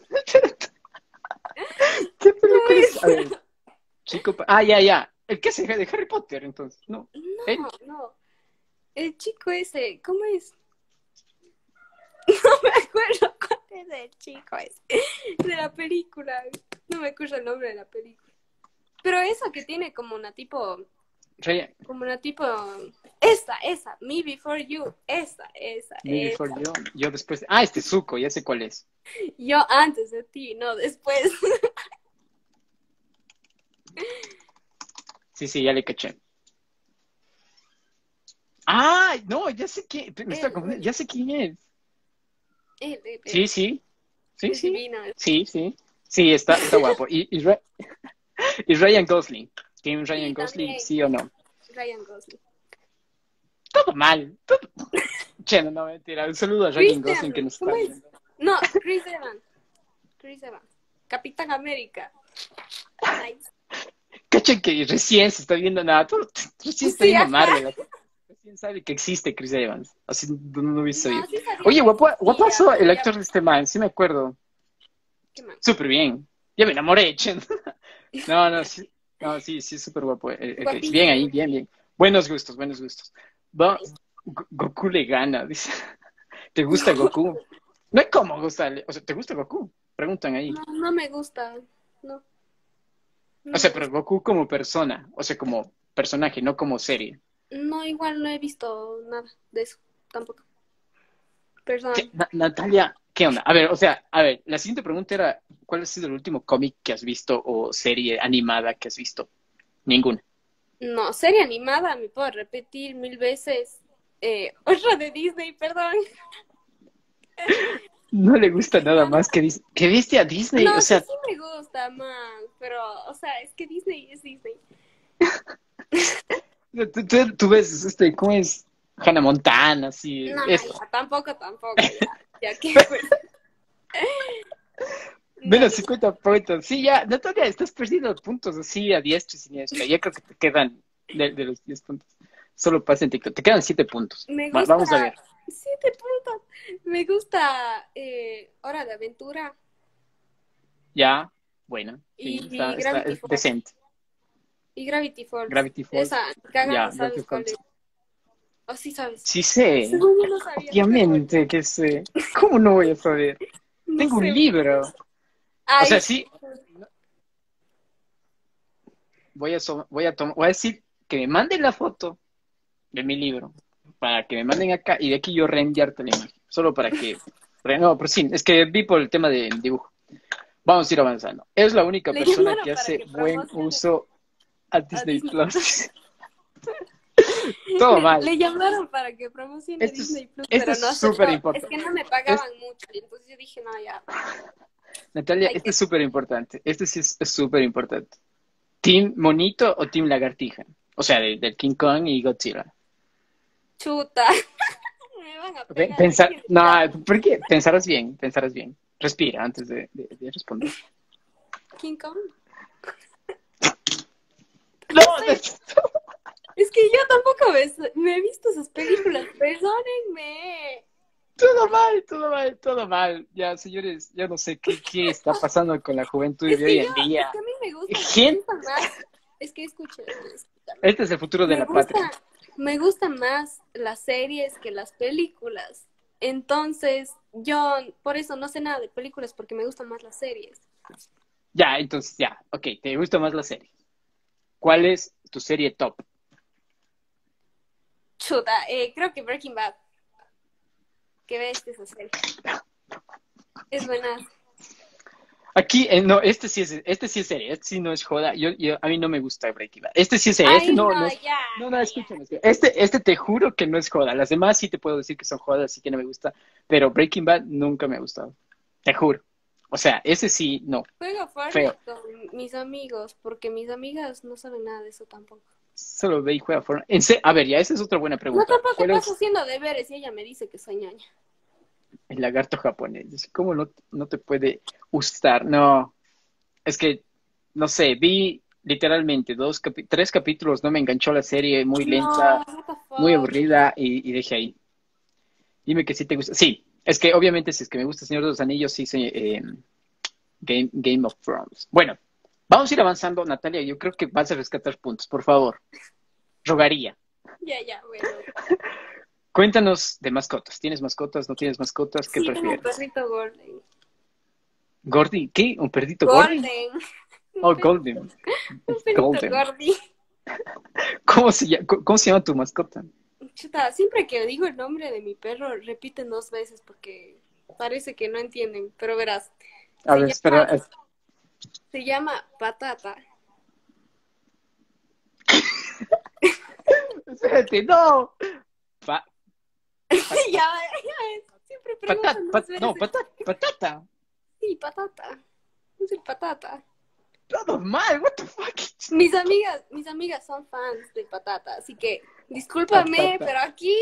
¿qué
¿Cómo
película es?
es?
A ver, chico. pa- Ah, ya, ya. ¿El qué hace de Harry Potter, entonces? No. ¿Él?
No, no. El chico ese, ¿cómo es? No me acuerdo cuál es el chico ese de la película. No me acuerdo el nombre de la película. Pero esa que tiene como una tipo,
Ryan,
como una tipo, esa, esa, Me Before You, esa, esa,
Me Before
esa.
You. Yo después. Ah, este Zuko, ya sé cuál es.
Yo antes de ti, no después.
Sí, sí, ya le caché. Ah, no, ya sé quién. Me estaba
Él,
confundiendo.
él,
Ya sé quién es.
él, él,
Sí,
él.
sí. Sí,
Es
sí.
divino.
Sí, sí. Sí, está, está guapo. Y, y, Ra- y Ryan Gosling. ¿Team Ryan
Sí,
Gosling,
también.
sí o no?
Ryan Gosling.
Todo mal. Todo... Che, no, no, mentira. Un saludo a Ryan Gosling que
Christian,
nos está
¿cómo es?
viendo.
No, Chris Evans. Chris Evans. Capitán América. Nice.
Cachen que recién se está viendo nada. Todo, recién está
Sí,
viendo
ajá.
Marvel. Recién sabe que existe Chris Evans. Así no, no hubiese
No,
sabido.
sí sabía
Oye,
que
guapo,
existía,
guapazo
pero
el
ya,
actor de este man. Sí me acuerdo.
qué man.
Súper bien. Ya me enamoré, chen. No, no, sí, no, sí, sí, súper guapo. eh, eh, Chris. Bien ahí,
Guapísimo.
bien, bien. Buenos gustos, buenos gustos. Va,
Nice.
Go- Goku le gana, dice. ¿Te gusta Goku? No hay cómo gustarle. O sea, ¿te gusta Goku? Preguntan ahí.
No, no me gusta. No,
O
no me
sea, pero
gusta.
Goku como persona, o sea, como personaje, no como serie.
No, igual no he visto nada de eso, tampoco.
¿Qué?
Perdón.
Na- Natalia, ¿qué onda? A ver, o sea, a ver, la siguiente pregunta era, ¿cuál ha sido el último cómic que has visto o serie animada que has visto? Ninguna.
No, serie animada, me puedo repetir mil veces. Eh, otra de Disney, perdón.
No le gusta nada
Nada.
más que Dis- que viste a Disney, o
No, sí,
sea,
sí me gusta, man. Pero, o sea, es que Disney es Disney.
tú, tú- tú ves, este, ¿cómo es? Hannah Montana, así,
No, no,
eso.
ya, tampoco, tampoco, ya. Ya que, pues. No,
Menos cincuenta puntos. Sí, ya, Natalia, estás perdiendo puntos así a diestra y siniestra. Ya creo que te quedan de, de los diez puntos. Solo pasa en TikTok. Te quedan siete puntos.
me
Va-
gusta.
vamos a ver.
Siete puntos. Me gusta eh, Hora de Aventura
Ya, bueno, sí, está,
y
está
Gravity
es
Falls.
decente.
Y Gravity Falls.
Gravity Falls,
Esa, cagando,
ya, Gravity
¿sabes cuál
Falls.
es? Oh, sí, sabes.
Sí sé,
Según yo no sabía, pero bueno,
obviamente que sé. ¿Cómo no voy a saber?
no
Tengo un
sé.
libro. O sea,
Ay,
sí, voy a, so- voy a, tom- voy a decir que me manden la foto de mi libro para que me manden acá y de aquí yo reenviarte la imagen. Solo para que... re- No, pero sí, es que vi por el tema del dibujo. Vamos a ir avanzando. Es la única
le
persona
llamaron
que
para
hace
que
buen
promocione
uso a
a
Disney
Disney.
Plus. Todo
Le,
mal.
le llamaron para que promocione
Esto es,
Disney Plus,
esto
pero
es
no
súper
aceptó. Es
importante.
que no me
Es,
pagaban mucho. Y entonces yo dije, no, ya,
Natalia,
hay
esto
que
es súper importante. Esto sí es es súper importante. ¿Team Monito o Team Lagartija? O sea, de- del King Kong y Godzilla.
chuta. Me van a
Pe-
pegar
Pensar,
aquí en el
no,
chat.
¿por qué? Pensarás bien, pensarás bien. Respira antes de, de- de responder.
King Kong.
No,
No sé. Es que yo tampoco me, me he visto esas películas. Perdónenme.
todo mal, todo mal, todo mal. Ya, señores, ya no sé qué, qué está pasando con la juventud
Es
de
que
hoy
yo,
en
es
día.
que a mí me gustan, me
Gente,
gustan más. Es que escuchen, escúchame.
este es el futuro de
Me
la patria.
gusta, me gustan más las series que las películas. Entonces, yo por eso no sé nada de películas porque me gustan más las series.
Ya, entonces ya, ok, te gusta más la serie. ¿Cuál es tu serie top?
Chuta, eh, creo que Breaking Bad. Que ves esa serie. Es buena.
Aquí, eh, no, este sí es, este sí es serio, este sí no es joda. Yo, yo, a mí no me gusta Breaking Bad. Este sí es serio, este
Ay,
no,
no,
no es,
ya,
no, no,
ya,
escúchame, escúchame. Este, este te juro que no es joda. Las demás sí te puedo decir que son jodas, así que no me gusta. Pero Breaking Bad nunca me ha gustado. Te juro. O sea, ese sí, no.
Juego
Feo.
Fortnite con mis amigos, porque mis amigas no saben nada de eso tampoco.
Solo ve y juega Fortnite. En se- A ver, ya, esa es otra buena
No,
pregunta.
tampoco
¿Cuál
paso
es
haciendo deberes y ella me dice que soy ñaña.
el lagarto japonés? Dice, ¿cómo no, no te puede gustar? No, es que, no sé, vi literalmente dos, capi- tres capítulos, no me enganchó la serie, muy
No,
lenta,
what the
muy
fuck.
aburrida y, y dejé ahí. Dime que sí te gusta. Sí, es que obviamente si es que me gusta Señor de los Anillos, sí, sí, eh, Game, Game of Thrones. Bueno, vamos a ir avanzando, Natalia. Yo creo que vas a rescatar puntos, por favor. Rogaría.
Ya, ya, bueno.
Cuéntanos de mascotas. ¿Tienes mascotas? ¿No tienes mascotas? ¿Qué
Sí, tengo un
prefieres?
perrito golden.
¿Gordy? ¿Qué? ¿Un perrito Gordy?
Golden. Un
Oh,
perrito,
Golden.
un perrito
Golden.
gordi.
¿Cómo se llama, cómo se llama tu mascota?
Chuta, siempre que digo el nombre de mi perro, repiten dos veces porque parece que no entienden, pero verás.
A
Se
ver, espera.
llama,
es-
se llama Patata.
Espérate, no. Pa-
Ya,
pa-
ya, siempre
patata,
preguntan dos
pat- no,
veces.
patata, patata.
Sí, Patata. Es el Patata.
Todo mal, what the fuck?
Mis amigas, mis amigas son fans de Patata, así que discúlpame,
Patata.
pero aquí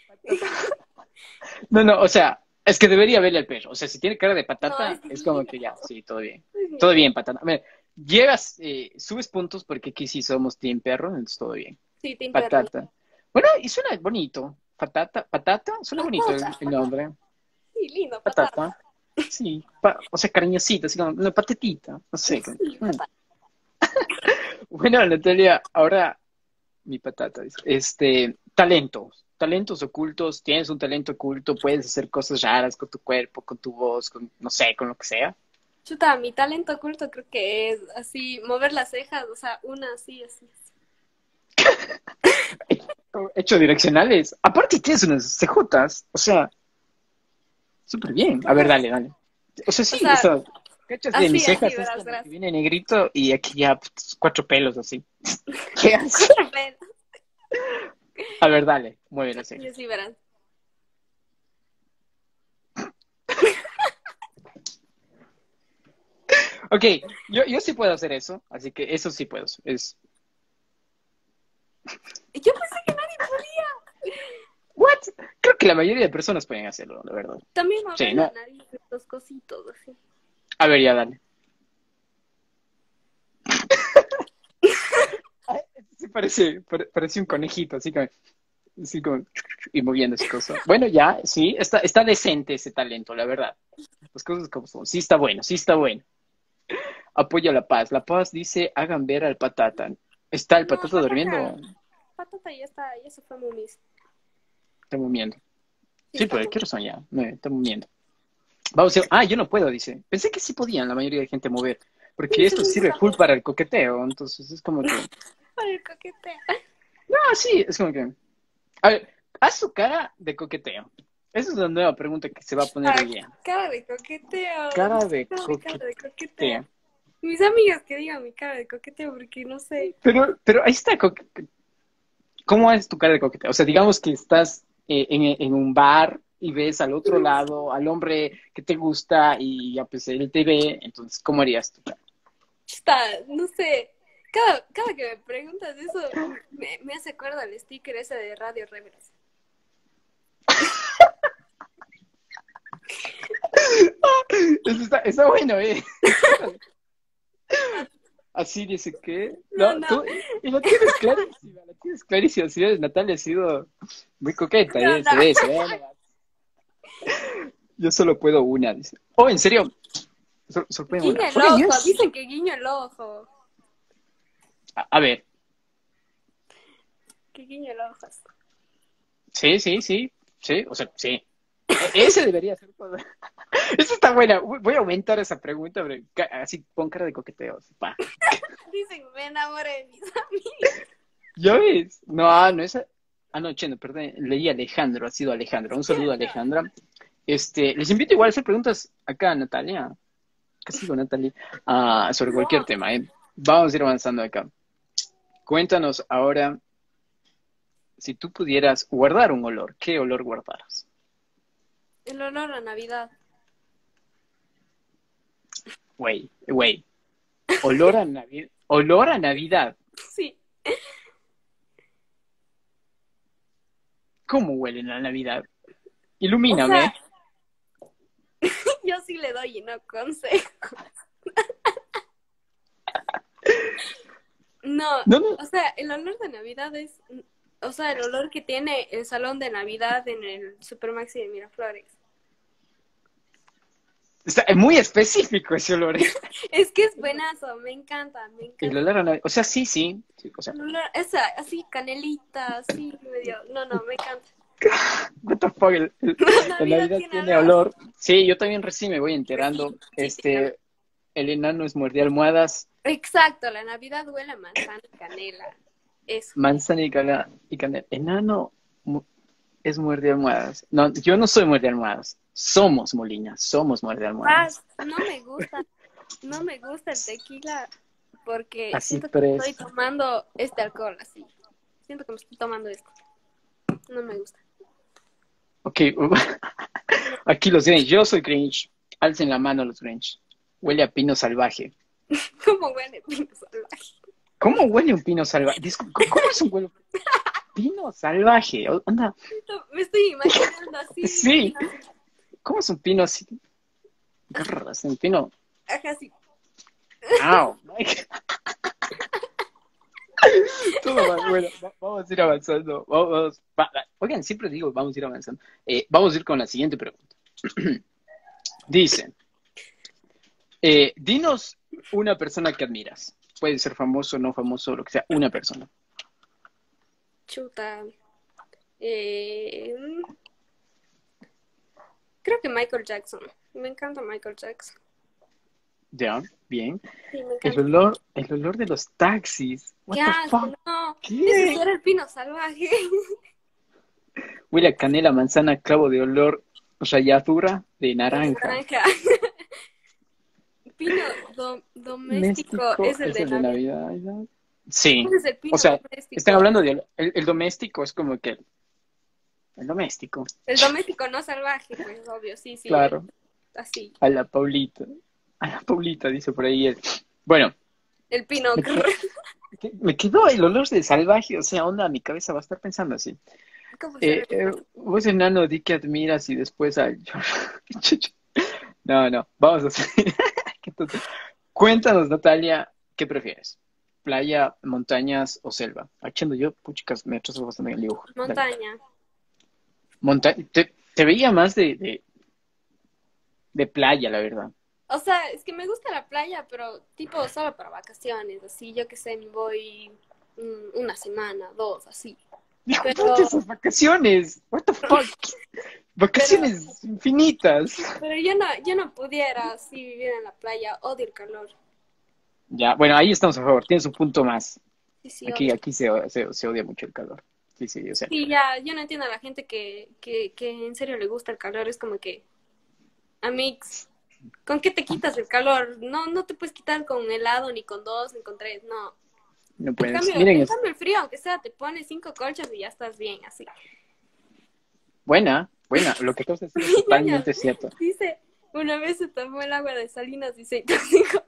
No, no, o sea, es que debería verle al perro. O sea, si tiene cara de
no es
patata, es como
divino.
que ya, sí, todo bien.
Es mi
Todo
amor.
bien, patata. A ver, llegas, eh, subes puntos porque aquí sí somos team perro, entonces todo bien.
Sí, Team Perro.
Patata. Bueno, y suena bonito. Patata, patata, suena bonito
Patata,
el, el
patata.
nombre.
Sí, lindo, Patata.
Patata. Sí, pa- o sea, cariñosita, así como una patatita, no sé. como-
Sí,
mm.
Patata.
Bueno, Natalia, ahora mi patata. dice, Este, talentos, talentos ocultos, tienes un talento oculto, puedes hacer cosas raras con tu cuerpo, con tu voz, con, no sé, con lo que sea.
Chuta, mi talento oculto creo que es así, mover las cejas, o sea, una así, así. así.
Hecho direccionales. Aparte tienes unas cejotas, o sea, súper bien. A ver, dale, dale. O sea,
O
sí,
sea,
eso, cachas de mis
así, así,
cejas, es
verás,
como
verás.
que viene negrito y aquí ya pues, cuatro pelos así. ¿Qué haces?
Cuatro pelos.
A ver, dale, mueve las
Así,
cejas.
así, verás.
Ok, yo, yo sí puedo hacer eso, así que eso sí puedo. Es,
Yo pensé que nadie podía.
¿what? Creo que la mayoría de personas pueden hacerlo, la verdad.
También
Sí,
mover la
¿no?
nariz, los cositos, así.
A ver, ya, dale. Ay, sí parece, pare- parece un conejito, así como, así como, y moviendo esa cosa. Bueno, ya, sí, está, está decente ese talento, la verdad. Las cosas como son. Sí está bueno, sí está bueno. Apoyo a la paz. La paz dice, hagan ver al patata. ¿Está el
No,
patata
Patata,
durmiendo?
Patata ya está, ya se fue Mumis.
Está durmiendo.
Sí,
Sí,
está
pero
Mumis.
¿qué hora son ya? Nueve, está durmiendo. Vamos a ver. Ah, yo no puedo, dice. Pensé que sí podían la mayoría de gente mover, porque
Sí,
esto
según yo
sirve full
también.
para el coqueteo, entonces es como que...
Para el coqueteo.
No, sí, es como que... A ver, haz su cara de coqueteo. Esa es la nueva pregunta que se va a poner
Ah,
hoy día.
cara de coqueteo.
Cara de
No, mi cara de coqueteo.
coqueteo.
Mis amigas que digan mi cara de coqueteo, porque no sé.
Pero, pero ahí está, coque- ¿cómo es tu cara de coqueteo? O sea, digamos que estás eh, en, en un bar y ves al otro lado al hombre que te gusta y ya pues él te ve, entonces, ¿cómo harías tu cara?
Está, no sé. Cada, cada que me preguntas eso, me, me hace acuerdo al sticker ese de Radio Reverse.
Eso está, está bueno, ¿eh? Así dice que...
No,
No,
no,
tú... Y lo tienes clarísima, lo tienes clarísima. Si ves, Natalia ha sido muy coqueta,
no,
¿eh?
no.
Se ve, se ve. Yo solo puedo una, dice. Oh, ¿en serio? Sor- sorprende una.
Guiña el
Oye, yo
ojo,
es...
dicen que guiño el ojo.
A, a ver,
Que guiño el ojo.
sí, sí, sí, sí, o sea, sí. E- Ese debería ser todo. Esa está buena. Voy a aumentar esa pregunta, pero ca- así pon cara de coqueteo. Así, pa.
Dicen, me enamoré de mis amigos.
¿Ya ves? No, no es. Ah, no, che, no, perdón. Leí Alejandro, ha sido Alejandra. Un saludo a
No.
Alejandra. Este, les invito igual a hacer preguntas acá a Natalia. ¿Qué sigo, Natalia? Ah, sobre cualquier
No,
tema, ¿eh? Vamos a ir avanzando acá. Cuéntanos ahora, si tú pudieras guardar un olor, ¿qué olor guardaras?
el olor a Navidad.
Güey, güey. Olor a Navidad. Olor a Navidad.
Sí.
¿Cómo huele la Navidad?
O sea,
Ilumíname.
yo sí le doy y no consejo. No,
No, no.
o sea, el olor de Navidad es, o sea, el olor que tiene el salón de Navidad en el Supermaxi de Miraflores.
Está es muy específico ese olor. ¿Eh?
Es que es buenazo, me encanta, me
El
encanta.
olor a Navidad. O sea, sí, sí. Sí, o sea,
El olor, esa, así, canelita, así, medio, no, no, me encanta.
what the fuck, el, el-
La
la
Navidad
Navidad
tiene
tiene
olor.
olor. Sí, yo también recién me voy enterando.
Sí, sí, tiene olor.
Este, el enano es muerde almohadas,
Exacto, la Navidad huele a manzana y canela. Eso.
manzana y, cala- y canela. Enano mu- es muerde almohadas. No, yo no soy muerde almohadas. Somos Molina, somos muerde almohadas.
Paz, no me gusta, no me gusta el tequila porque
Así
siento que estoy
tres.
tomando este alcohol así. Siento que me estoy tomando esto. No me gusta.
Ok, aquí los Grinch. Yo soy Grinch. Alcen la mano los Grinch. Huele a pino salvaje.
¿Cómo huele pino salvaje?
¿Cómo huele un pino salvaje? Discul- ¿Cómo cómo es un huele? Pino salvaje. O- Anda.
Me estoy imaginando así.
Sí.
Así,
¿Cómo es un pino así? Grrr, es un pino.
ajá, así.
¡Au! Todo mal. Bueno, va- vamos a ir avanzando. Vamos, va- va- Oigan, siempre digo, vamos a ir avanzando. Eh, vamos a ir con la siguiente pregunta. Dice, eh, dinos una persona que admiras. Puede ser famoso, no famoso, lo que sea, una persona.
Chuta. Eh, creo que Michael Jackson. Me encanta Michael Jackson.
Ya, bien.
Sí, me
El
encanta.
olor, el olor de los taxis. What
¡Qué
the
asco!
fuck?
No, ese
¿Qué?
sí era el pino salvaje.
Huele a canela, manzana, clavo de olor, ralladura de naranja.
Naranja. Pino do- doméstico
Doméstico
es el
es
de
el de
Navidad.
Navidad. Sí.
¿Cuál es el pino
O sea,
doméstico?
están hablando de el, el doméstico, es como que el doméstico.
El doméstico no salvaje, pues obvio, sí, sí.
Claro.
Así.
A la Paulita. A la Paulita, dice por ahí él. Bueno,
El pino.
me, que- me quedó el olor de salvaje, o sea, onda, mi cabeza va a estar pensando así.
¿Cómo
Eh,
se
eh, vos, enano, di que admiras y después al... No, no, vamos a hacer... Qué tonto. Cuéntanos, Natalia, ¿qué prefieres? ¿Playa, montañas o selva? Achando yo, puchicas, me atraso bastante en el dibujo. Dale.
Montaña.
Monta te, te veía más de, de, de playa, la verdad.
O sea, es que me gusta la playa, pero tipo solo para vacaciones, así, yo que sé, me voy mm, una semana, dos, así.
Dijo,
Pero-
puta, esas vacaciones. What the fuck? Vacaciones infinitas.
Pero yo no, yo no pudiera así vivir en la playa, odio el calor.
Ya, bueno, ahí estamos a favor. Tienes un punto más.
Sí, sí,
Aquí,
odio.
aquí se, se, se odia mucho el calor. Sí, sí, yo sé.
Sí, ya, yo no entiendo a la gente que, que, que en serio le gusta el calor, es como que, amix, ¿con qué te quitas el calor? No, no te puedes quitar con helado, ni con dos, ni con tres, no.
No
En
puedes.
cambio,
Miren,
en
es
cambio el frío, aunque sea, te pones cinco colchas y ya estás bien, así.
buena, buena. Lo que acabas de decir es totalmente cierto.
Dice, una vez se tomó el agua de Salinas y se intoxicó.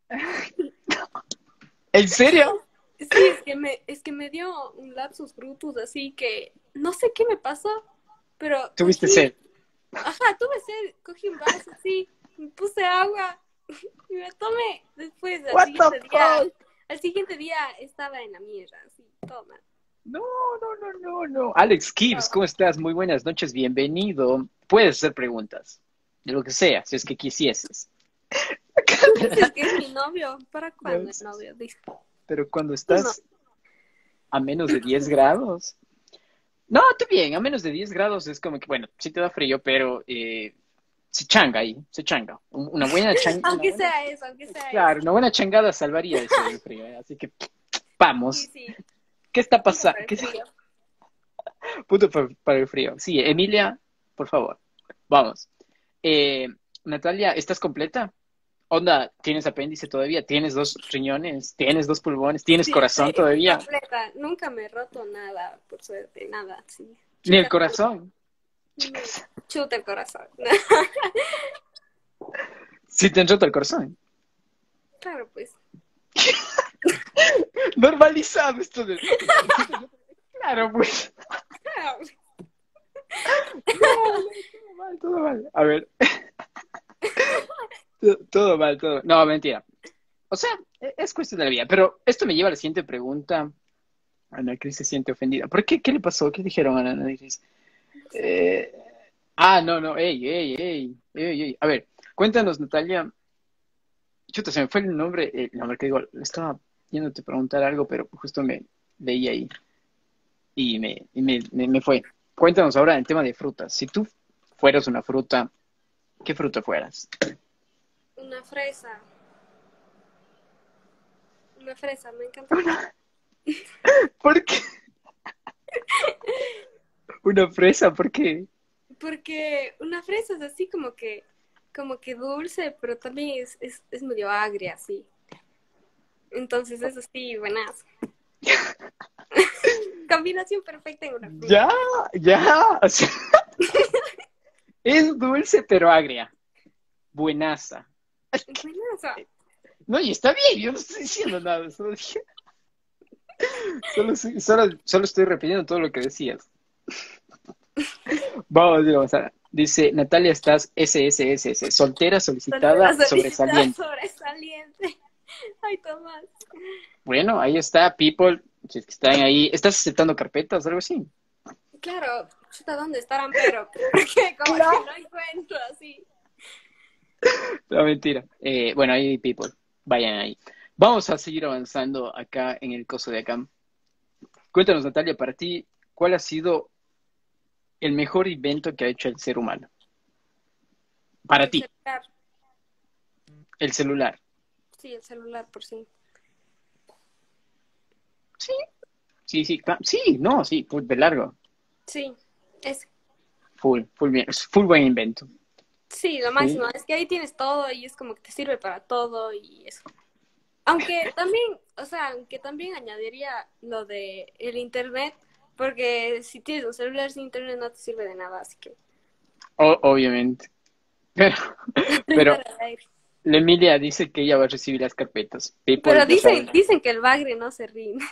¿En serio?
Sí, es que me, es que me dio un lapsus brutus, así que no sé qué me pasó, pero
Tuviste
cogí-
sed.
Ajá, tuve sed, cogí un vaso así, me puse agua y me tomé. Después, al
What the
siguiente día,
fuck?
al siguiente día estaba en la mierda, así, toma.
No, no, no, no, no. Alex Gibbs, ¿cómo estás? Muy buenas noches, bienvenido. Puedes hacer preguntas, de lo que sea, si es que quisieses.
Dices que es mi novio, ¿para cuándo el novio? Dice.
Pero cuando estás a menos de diez grados. No, está bien, a menos de diez grados es como que, bueno, sí te da frío, pero eh, se changa ahí, se changa. Un- Una buena changa, una
Aunque
buena,
sea eso, aunque sea
claro,
eso.
una buena changada salvaría eso del frío, ¿eh? Así que
Sí,
vamos.
sí,
¿Qué está
punto
pasando?
para el
¿Qué
frío.
punto para, para el frío? Sí, Emilia, por favor, vamos. Eh, Natalia, ¿estás completa? Onda, ¿tienes apéndice todavía? ¿Tienes dos riñones? ¿Tienes dos pulmones? ¿Tienes
Sí, estoy,
corazón
estoy
todavía?
completa. Nunca me he roto nada, por suerte, nada, sí.
Ni el
Chica,
corazón.
me chuta el corazón.
Sí te han roto el corazón.
Claro, pues.
Normalizado esto de... Claro, pues.
Claro.
No, todo mal, todo mal. A ver, todo, todo mal, todo. No, mentira. O sea, e- es cuestión de la vida. Pero esto me lleva a la siguiente pregunta. Ana Cris se siente ofendida. ¿Por qué? ¿Qué le pasó? ¿Qué dijeron a Ana Cris?
No sé.
Eh, ah, no, no. Ey, ey, ey, ey, ey. A ver, cuéntanos, Natalia. Chuta, se me fue el nombre. El nombre que digo, le estaba yéndote a preguntar algo, pero justo me leí ahí y me, y me, me, me fue. Cuéntanos ahora el tema de frutas. Si tú fueras una fruta, ¿qué fruta fueras?
Una fresa. Una fresa, me encanta la fresa.
¿Por qué? Una fresa, ¿por qué?
Porque una fresa es así como que, como que dulce, pero también es, es, es medio agria, así. Entonces es así, buenas. Combinación perfecta en una fruta.
Ya, ya. O sea, es dulce pero agria. Buenaza.
Buenaza.
No, y está bien, yo no estoy diciendo nada. Solo, dije- solo, sí- solo- solo estoy repitiendo todo lo que decías. Vamos, vamos a dice, Natalia, estás S S S S, soltera,
Soltera
solicitada,
solicitada
sobresaliente.
sobresaliente. Ay, Tomás.
Bueno, ahí está, people. Si es que están ahí, ¿estás aceptando carpetas o algo así?
Claro, chuta, ¿dónde estarán? Pero, porque como que
Claro.
no encuentro así.
No, mentira. Eh, bueno, ahí, people. Vayan ahí. Vamos a seguir avanzando acá en el coso de acá. Cuéntanos, Natalia, para ti, ¿cuál ha sido el mejor invento que ha hecho el ser humano? Para
El
ti,
celular.
el celular.
Sí, el celular por sí.
Sí, sí, sí, cla- sí, no, sí, full de largo.
Sí, es,
Full, full bien, es full buen invento.
sí, lo
Sí.
máximo. Es que ahí tienes todo y es como que te sirve para todo y eso. Aunque también, o sea, aunque también añadiría lo de el internet, porque si tienes un celular sin internet no te sirve de nada, así que
O- obviamente. Pero,
aprender
pero
al aire.
la Emilia dice que ella va a recibir las carpetas. People,
Pero
ya
dicen,
saben.
dicen que el bagre no se rinde.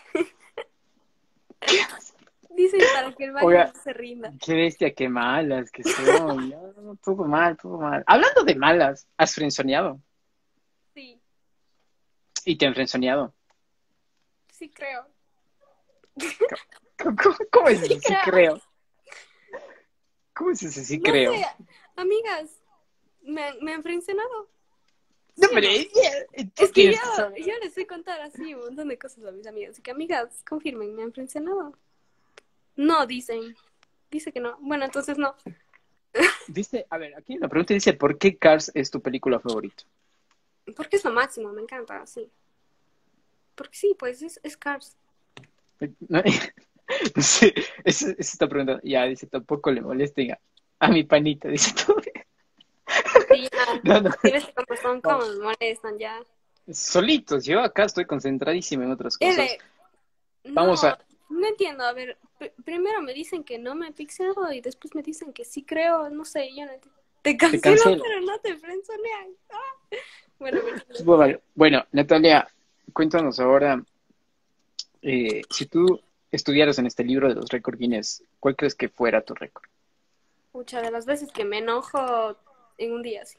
Dicen para que el bagre
Oiga,
no se rinda.
qué bestia, qué malas que son. No, no, todo mal, todo mal. Hablando de malas, ¿has frenzoneado?
Sí,
¿Y te han frenzoneado?
sí creo.
¿Cómo, cómo- cómo es
Sí
eso? Sí
creo.
creo. ¿Cómo es eso? Sí
No
creo.
sé, amigas, me, han- me han frencionado.
No,
¿Sí o
pero
no?
ella- tú
Es que yo,
tienes que saber.
yo les sé contar así un montón de cosas a mis amigas. Así que, amigas, confirmen, ¿me han frencionado? No, dicen. Dice que no. Bueno, entonces no.
Dice, a ver, aquí la pregunta dice, ¿por qué Cars es tu película favorita?
Porque es lo máximo, me encanta, sí. Porque sí, pues es, es Cars.
¿No? Dice, es, es esta pregunta, ya, dice, tampoco le molesten a, a mi panita, dice todo bien.
Sí, ya.
No, no,
Tienes que como son, como
vamos,
me molestan ya.
solitos, yo acá estoy concentradísimo en otras cosas.
L, no,
Vamos a,
no entiendo. A ver, pr- primero me dicen que no me he pixelado y después me dicen que sí creo, no sé, yo no entiendo. Te
te
cancelo,
cancelo.
pero no te frenzonean. Ah. Bueno, me
Bueno, bueno, Natalia, cuéntanos ahora, eh, si tú estudiaras en este libro de los récords Guinness, ¿cuál crees que fuera tu récord?
muchas de las veces que me enojo en un día, sí.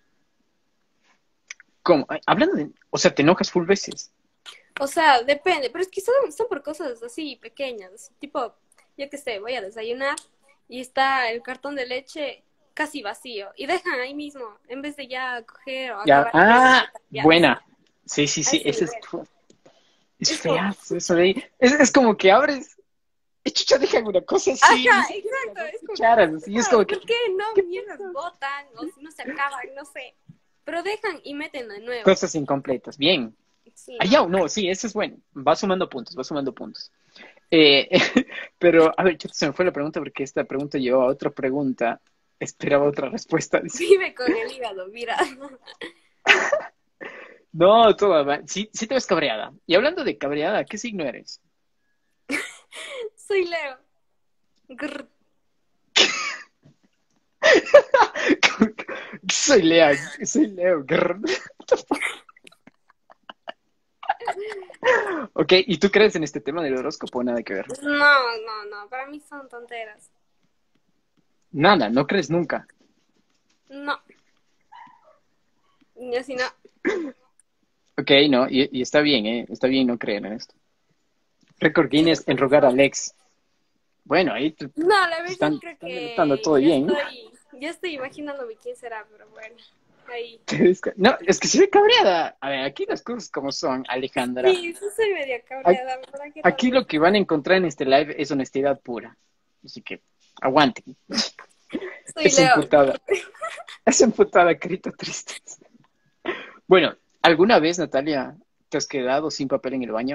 ¿Cómo? Ay, hablando de, o sea, te enojas full veces.
O sea, depende, pero es que son, son por cosas así pequeñas, así, tipo, yo qué sé, voy a desayunar y está el cartón de leche casi vacío y dejan ahí mismo, en vez de ya coger o
Ya,
acabar.
ah,
Ya,
buena. Sí, sí,
a
sí,
ese
ese es,
nivel.
es
Es como,
feazo eso de ahí. Es, es como que abres Y chucha, dejan una cosa así.
Ajá,
Ni siquiera
exacto.
las
Es como,
cucharas, así. Es como que,
¿por qué no mierdas botan? O si no se acaban, no sé. Pero dejan y meten de nuevo.
cosas incompletas. Bien.
Sí,
Ah,
no.
ya, no, sí, eso es bueno. Va sumando puntos, va sumando puntos. Eh, pero, a ver, chuta, se me fue la pregunta porque esta pregunta llevaba a otra pregunta. Esperaba otra respuesta. Dice.
Vive con el hígado, mira.
No, todo va. Sí, sí te ves cabreada. Y hablando de cabreada, ¿qué signo eres?
Soy Leo. Grr.
Soy Leo, soy Leo. Grr. Ok, ¿y tú crees en este tema del horóscopo o nada que ver?
No, no, no. Para mí son tonteras.
Nada, no crees nunca.
No. Yo sí no.
Ok, no, y, y está bien, ¿eh? Está bien no creer en esto. Récord Guinness en rogar a Lex. Bueno, ahí te,
No, la verdad
están,
creo
están delatando
que
todo
ya
bien.
estoy, ya estoy imaginándome quién será, pero bueno, ahí.
No, es que se ve cabreada. A ver, aquí las cosas como son, Alejandra.
Sí, sí soy media
A-
cabreada, ¿verdad? ¿Qué tal?
Aquí lo que van a encontrar en este live es honestidad pura. Así que aguanten.
Soy
Es
Leo.
emputada. Es emputada, carita triste. Bueno, ¿alguna vez, Natalia, te has quedado sin papel en el baño?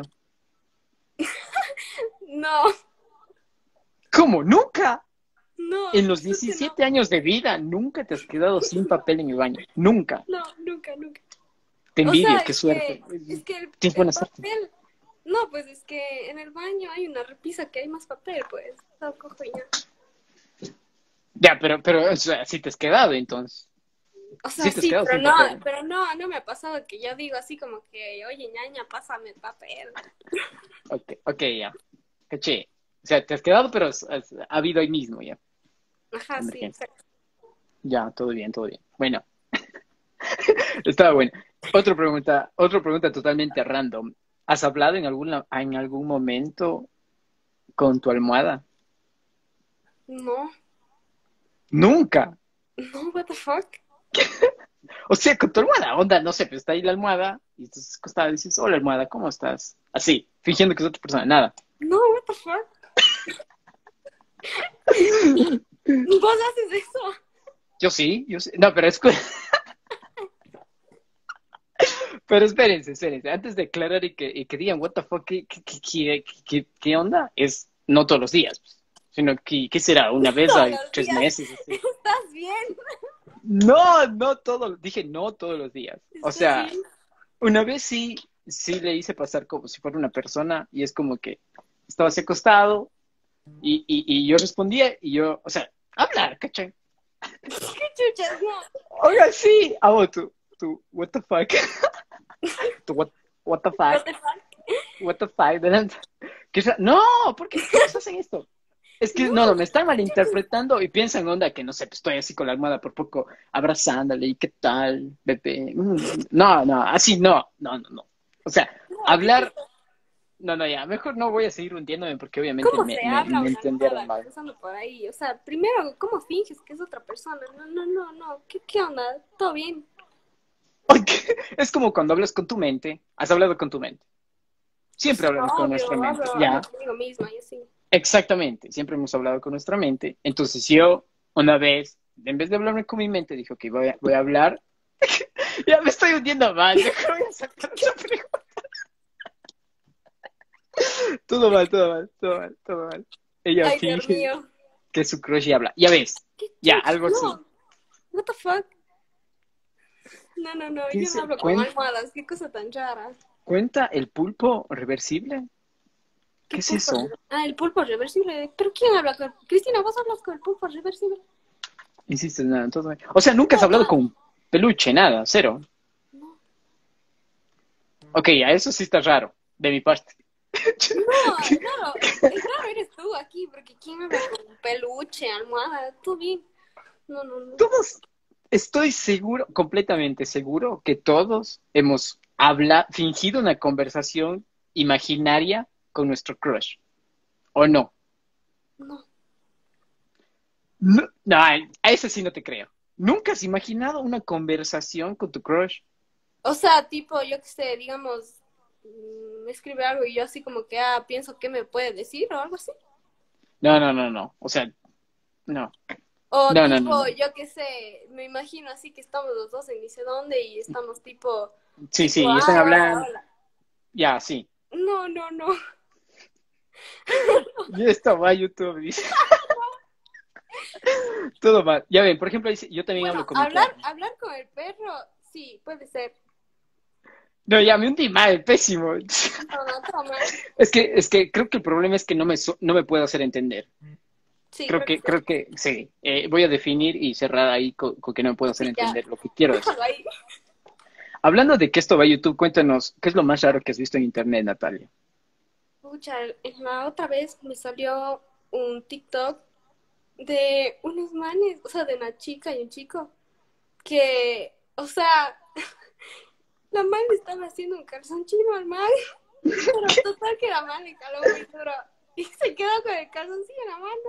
No,
¿Cómo? ¿Nunca?
no,
En los
creo que no.
diecisiete años de vida, nunca te has quedado sin papel en el baño. Nunca.
No, nunca, nunca.
Te
O sea,
envidio, qué
es
suerte.
que, es que el,
Tienes
el
buena suerte.
papel, no, pues es que en el baño hay una repisa que hay más papel, pues. Lo cojo y ya.
Ya, pero, pero, o sea, si te has quedado, entonces.
O sea,
Si te has
sí,
quedado
pero
sin
no,
papel.
pero no, no me ha pasado que yo digo así como que, oye, ñaña, pásame el papel.
Ok, ok, ya. Caché. O sea, te has quedado, pero has- has- ha habido ahí mismo, ya.
Ajá, sí,
Emergencia.
exacto.
Ya, todo bien, todo bien. Bueno, estaba bueno. Otra pregunta, otra pregunta totalmente random. ¿Has hablado en algún, en algún momento con tu almohada?
No,
Nunca.
no, what the fuck.
O sea, con tu almohada, onda, no sé, pues está ahí la almohada y entonces acostada dices, hola almohada, ¿cómo estás? Así, fingiendo que es otra persona, nada.
No, what the fuck. ¿Vos haces eso?
Yo sí, yo sí. No, pero es... Pero espérense, espérense. Antes de aclarar y que, y que digan, what the fuck, ¿qué, qué, qué, qué- qué- qué onda? Es no todos los días, pues, sino que, ¿qué será? Una vez
Todos
hay
los
tres
días.
meses, así.
¿Estás bien?
No, no todos, dije no todos los días. O
¿Estás
sea,
bien?
una vez sí, sí le hice pasar como si fuera una persona y es como que estaba así acostado y, y, y yo respondía y yo, o sea, hablar, ¿cachai?
¿Qué chuchas? No.
Oiga, sí, hago tu, tu, what the fuck, tu, what, what the fuck,
What the fuck?
what the fuck, delante. ¿Qué es- No, ¿por qué, ¿por qué hacen esto? Es que,
No,
no, no, me están
¿qué chuchas?
malinterpretando y piensan, onda, que no sé, pues estoy así con la almohada por poco abrazándole y qué tal, bebé. Mm, No, no, así no, no, no, no. O sea,
No, ¿qué
hablar,
chuchas?
no, no, ya, mejor no voy a seguir hundiéndome porque obviamente
¿Cómo
me,
se
me,
habla
me
una
entendieron
almohada
mal.
cruzando por ahí? O sea, primero, ¿cómo finges que es otra persona? No, no, no, no. ¿Qué, qué onda? ¿Todo bien?
Porque es como cuando hablas con tu mente, has hablado con tu mente. Siempre hablamos con nuestra
Obvio,
mente,
hablo, hablo
ya,
conmigo misma y así.
exactamente, siempre hemos hablado con nuestra mente. Entonces yo, una vez, en vez de hablarme con mi mente, dije, ok, voy a, voy a hablar. Ya me estoy hundiendo más, mejor voy a sacar otra pregunta. Todo mal, todo mal, todo mal, todo mal. Ella
Ay, Dios
finge
mío.
que es su crush y habla. Ya ves,
¿Qué
ya,
chuchas?
algo así.
No. What the fuck? No, no, no.
¿Qué
Yo no
dice?
hablo con
¿Cuen-
almohadas. Qué cosa tan rara.
¿Cuenta el pulpo reversible?
¿Qué
¿Qué es
pulpo?
eso?
re- Ah, el pulpo reversible. ¿Pero quién habla con...? Cristina, ¿vos hablas con el pulpo reversible?
Insistes, nada, todo mal. O sea, nunca has
No,
hablado
nada.
con un peluche, nada, cero.
No.
Ok, a eso sí está raro, de mi parte.
No, es raro. Es raro eres tú aquí, porque ¿quién habla con peluche, almohada? Tú bien. No, no, no.
Todos, estoy seguro, completamente seguro, que todos hemos habla, fingido una conversación imaginaria con nuestro crush, ¿o no?
No.
No, no, a eso sí no te creo. ¿Nunca has imaginado una conversación con tu crush?
O sea, tipo, yo qué sé, digamos, mm, me escribe algo y yo así como que, ah, pienso que me puede decir o algo así.
No, no, no, no. O sea, no.
O
No, no, no,
tipo,
no.
yo qué sé, me imagino así que estamos los dos en ni sé dónde y estamos tipo,
Sí,
tipo,
sí, están
ay, hola,
hablando.
hola.
Ya, sí.
No, no, no.
Y esto va a YouTube, dice. Todo mal. Ya ven, por ejemplo, dice, yo también hablo
Bueno,
con mi
hablar,
perro.
hablar con el perro, sí, puede ser.
No, ya me hundí mal, pésimo.
No, no, toma.
Es que, es que creo que el problema es que no me, so- no me puedo hacer entender.
Sí,
Creo
creo que
que,
sí.
creo que sí. Eh, voy a definir y cerrar ahí con, con que no me puedo hacer
Sí, ya.
entender lo que quiero decir.
Déjalo ahí.
Hablando de que esto va a YouTube, cuéntanos, ¿qué es lo más raro que has visto en internet, Natalia?
Pucha, en la otra vez me salió un TikTok de unos manes, o sea, de una chica y un chico, que, o sea, la man le estaba haciendo un calzón chino al man, pero total que la man le caló muy duro y se quedó con el calzoncillo en la mano.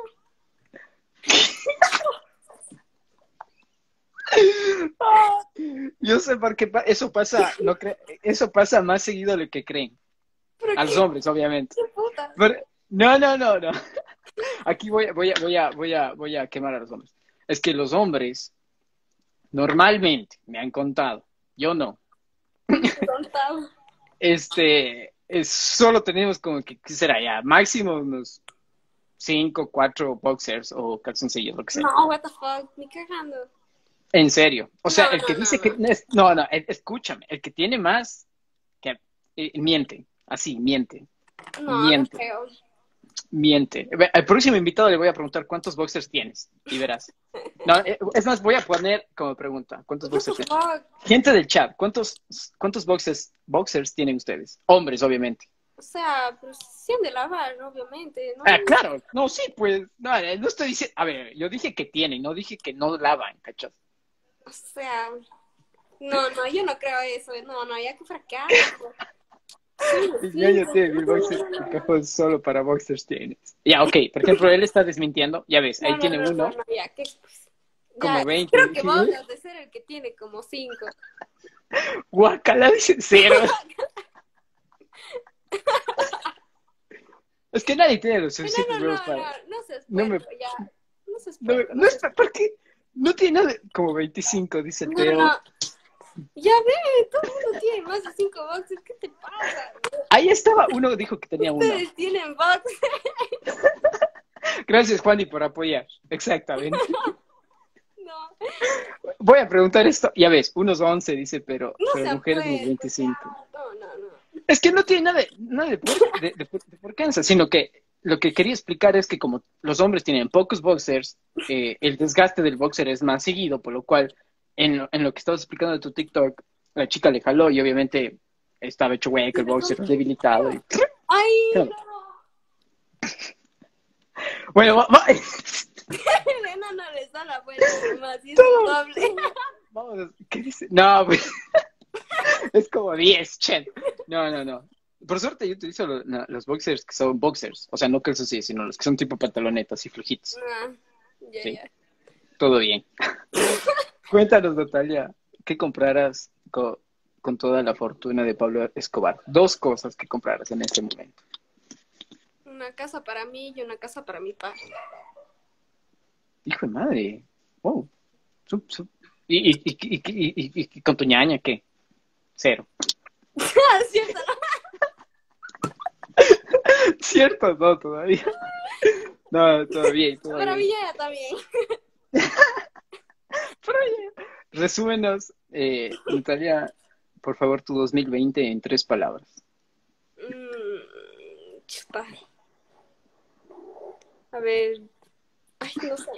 Yo sé por qué pa- eso pasa, no cre- eso pasa más seguido de lo que creen.
Pero
A los
qué,
hombres, obviamente.
qué puta.
Pero- no, no, no, no. Aquí voy, a- voy a, voy a, voy a, voy a quemar a los hombres. Es que los hombres normalmente me han contado, yo no.
Tontado.
Este, es, solo tenemos como que, ¿qué será ya? Máximo unos cinco, cuatro boxers o calzoncillos, lo que sea.
No, what the fuck, ni cagando.
En serio. O sea,
No,
el que
no, no,
dice que,
no.
no, no, el- escúchame, el que tiene más, que eh, miente, así, miente,
No, no
miente,
creo.
miente. Ve, al próximo invitado le voy a preguntar cuántos boxers tienes y verás. No, eh, es más, voy a poner como pregunta, ¿cuántos
What the
boxers tienes?
fuck.
Gente del chat, ¿cuántos, cuántos boxers, boxers tienen ustedes? Hombres, obviamente.
O sea, pues sí han de lavar, obviamente, ¿no?
Ah, claro, no, sí, pues, no, eh, no estoy diciendo, a ver, yo dije que tienen, no dije que no lavan, ¿cachas?
O sea, no, no, yo no creo eso. No, no, ya que fracaso. Sí,
El
sí,
ñaño tiene mil boxers, el cajón solo para boxers tienes. Ya, ok, por ejemplo, él está desmintiendo, ya ves,
no,
ahí
no,
tiene
no, no,
uno,
no, ya que pues,
como
ya,
veinte.
creo que vos has de ser el que tiene como cinco.
Guacala, dice cero. Es que nadie tiene los
No,
suficientes
no,
huevos
no,
para...
no, no seas
No me...
puerco, ya. No seas
No, me-
puerco,
no
no
es...
seas...
¿Por qué? No tiene nada... Como veinticinco, dice
No,
Teo.
no, ya ve, todo el mundo tiene más de cinco boxes, ¿qué te pasa?
Ahí estaba, uno dijo que tenía uno.
Ustedes tienen boxes.
Gracias, Juani, por apoyar. Exactamente.
No,
Voy a preguntar esto. Ya ves, unos once, dice, pero,
no
pero
sean
mujeres unos
puercos, ya.
veinticinco.
No, no, no.
Es que no tiene nada de, nada de, por, de, de, de por cansa, sino que lo que quería explicar es que como los hombres tienen pocos boxers, eh, el desgaste del boxer es más seguido, por lo cual en, lo- en lo que estabas explicando de tu TikTok, la chica le jaló y obviamente estaba hecho hueco el boxer, debilitado. Y...
Ay, no.
Bueno, va- va-
Elena no les da la vuelta más y es un doble.
vamos, ¿qué dice? No, pues, es como diez, Chen. No, no, no. Por suerte yo utilizo lo- na- los boxers que son boxers, o sea, no calzoncillos, sino los que son tipo pantalonetas y flojitos.
Ah, ya,
Sí.
ya.
Todo bien. Cuéntanos, Natalia, ¿qué compraras co- con, toda la fortuna de Pablo Escobar? Dos cosas que compraras en este momento.
Una casa para mí y una casa para mi padre.
Hijo de madre. Wow. Sup, sup. ¿Y, y, y, y, y- y- y con tu ñaña qué? Cero.
Ah, cierto, ¿no?
Cierto, no, todavía. No, todo bien, todo
Para
bien.
mí ya también.
Pero ya. Resúmenos, eh, Natalia, por favor, tu dos mil veinte en tres palabras.
Mm, chuta. A ver. Ay, no sé.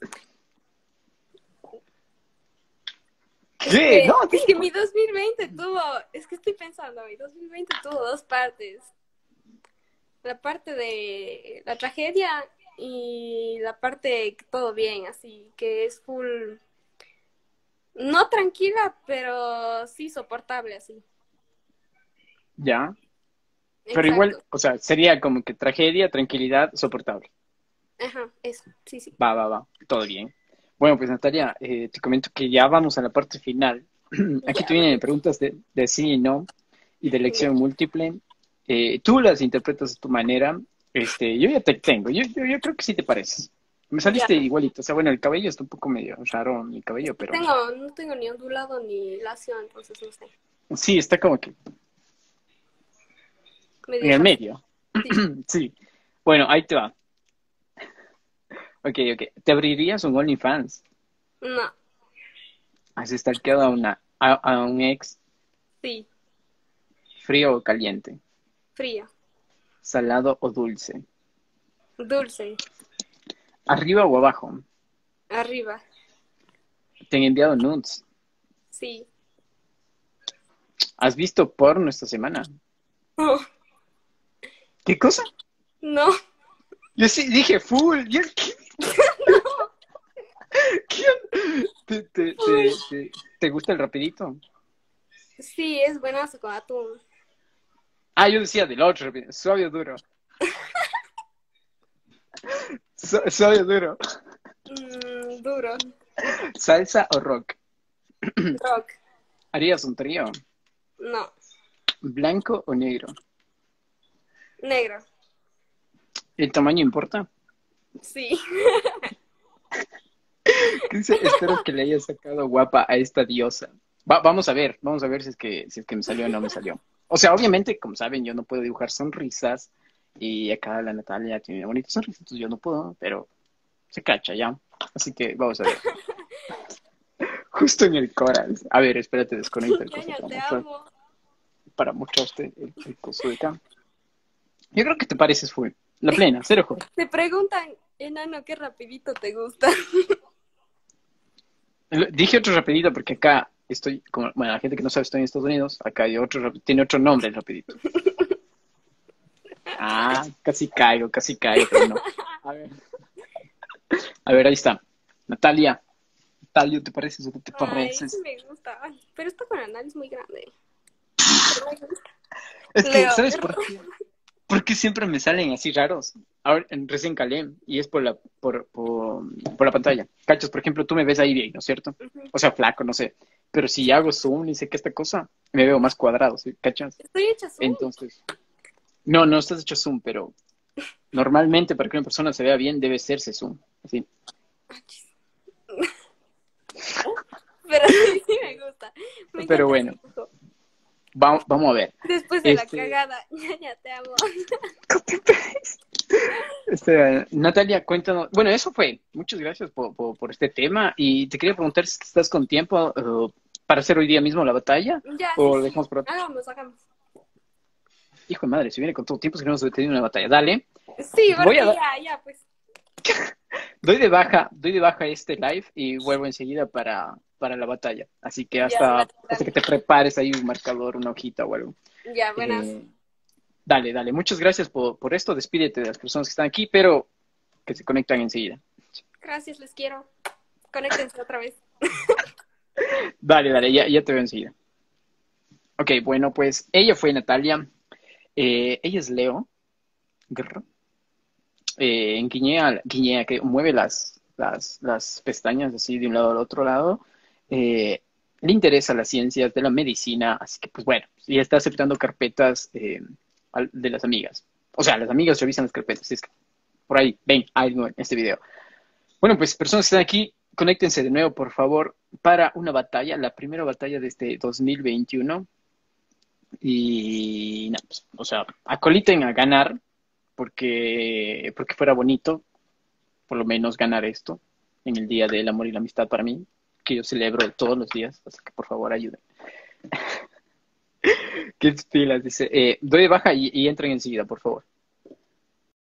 Es
¿Qué?
que,
No,
es que mi dos mil veinte tuvo, es que estoy pensando, mi dos mil veinte tuvo dos partes. La parte de la tragedia y la parte que todo bien, así que es full, no tranquila, pero sí soportable, así.
ya. Pero
Exacto.
igual, o sea, sería como que tragedia, tranquilidad, soportable.
Ajá, eso, sí, sí.
Va, va, va, todo bien. Bueno, pues Natalia, eh, te comento que ya vamos a la parte final. Aquí
Ya,
te vienen
vale.
preguntas de, de sí y no y de
Ya.
elección múltiple. Eh, tú las interpretas de tu manera Este, yo ya te tengo, yo, yo, yo creo que sí te pareces. Me
Ya.
saliste igualito, o sea, bueno, el cabello está un poco medio raro, mi cabello, pero
Tengo, no tengo ni ondulado ni lacio, entonces no sé.
sí, está como que en
Medio
el
raro.
medio.
Sí.
Sí. Bueno, ahí te va. Ok, ok. ¿Te abrirías un OnlyFans?
No.
¿Has stalkeado a una, a, a un ex
Sí.
frío o caliente?
Frío.
¿Salado o dulce?
Dulce.
¿Arriba o abajo?
Arriba.
¿Te han enviado nudes?
Sí.
¿Has visto porno esta semana?
Oh,
¿Qué cosa?
no.
Yo sí dije full. Yo, ¿qué,
No.
qué- ¿Te, te, te,
Uy.
te, te gusta el rapidito?
Sí, es buenazo con atún.
Ah, yo decía del otro, rapidito, suave o duro. Su- suave o duro.
Mm, duro.
¿Salsa o rock?
Rock.
¿Harías un trío?
No.
¿Blanco o negro?
Negro.
¿El tamaño importa?
Sí.
Dice, espero que le haya sacado guapa a esta diosa. Va- vamos a ver, vamos a ver si es que, si es que me salió o no me salió. O sea, obviamente, como saben, yo no puedo dibujar sonrisas y acá la Natalia tiene una bonita sonrisa, entonces yo no puedo, pero se cacha ya. Así que vamos a ver. Justo en el coral. A ver, espérate, desconecta el coso
Ñaña,
para
te
mostrar,
amo.
para mostrarte el, el coso de acá. Yo creo que te pareces full. La plena, cero joder.
Te preguntan, enano, qué rapidito te gusta.
Lo- Dije otro rapidito porque acá estoy, como, bueno, la gente que no sabe, estoy en Estados Unidos, acá hay otro, rap- tiene otro nombre el rapidito. Ah, casi caigo, casi caigo, pero no. A ver, a ver, ahí está. Natalia, Natalia, ¿te pareces o no te
Ay, sí
pareces?
me gusta. Ay, pero está con la nariz muy grande. Pero me gusta.
Es que,
Leo,
¿sabes por qué? ¿Por qué siempre me salen así raros? Ahora, en- recién calé, y es por la, por, por, por la pantalla. Cachos, por ejemplo, tú me ves ahí bien, ¿no es cierto?
ujú.
O sea, flaco, no sé. Pero si hago zoom y sé que esta cosa, me veo más cuadrado, ¿sí? ¿Cachas?
Estoy hecha zoom.
Entonces, no, no estás hecho zoom, pero normalmente para que una persona se vea bien debe hacerse zoom. Así.
Achis. Pero sí, sí me gusta. Me
Pero
encanta el
bueno,
dibujo.
vamos, vamos a ver.
Después de la
Este,
cagada, ñaña, te amo.
este, Natalia, cuéntanos. Bueno, eso fue. Muchas gracias por, por, por este tema. Y te quería preguntar si estás con tiempo eh, para hacer hoy día mismo la batalla
Ya, sí,
o lo
sí.
dejamos por otro.
Hagamos, hagamos.
Hijo de madre, si viene con todo tiempo, si no hemos tenido una batalla. Dale.
Sí,
Voy a,
porque
da-
ya, ya, pues.
doy de baja, doy de baja este live y vuelvo enseguida para, para la batalla. Así que
Ya,
hasta,
dale,
hasta que
dale.
te prepares ahí un marcador, una hojita o algo.
Ya, buenas.
Eh, dale, dale. Muchas gracias por, por esto. Despídete de las personas que están aquí, pero que se conectan enseguida.
Gracias, les quiero. Conéctense otra vez.
Dale, dale, ya, ya te veo enseguida. Ok, bueno, pues ella fue Natalia. Eh, ella es Leo. Grr. Eh, en Guinea, Guinea, que mueve las, las, las pestañas así de un lado al otro lado. Eh, le interesa las ciencias de la medicina, así que pues bueno, y está aceptando carpetas eh, al- de las amigas. O sea, las amigas revisan las carpetas, es que por ahí, ven, algo en este video. Bueno, pues personas que están aquí, conéctense de nuevo, por favor, para una batalla, la primera batalla de este dos mil veintiuno. Y, no, pues, o sea, acoliten a ganar, porque, porque fuera bonito, por lo menos ganar esto en el Día del Amor y la Amistad para mí, que yo celebro todos los días, así que por favor ayuden. ¿Qué pilas? Dice, eh, doy de baja y, y entren enseguida, por favor.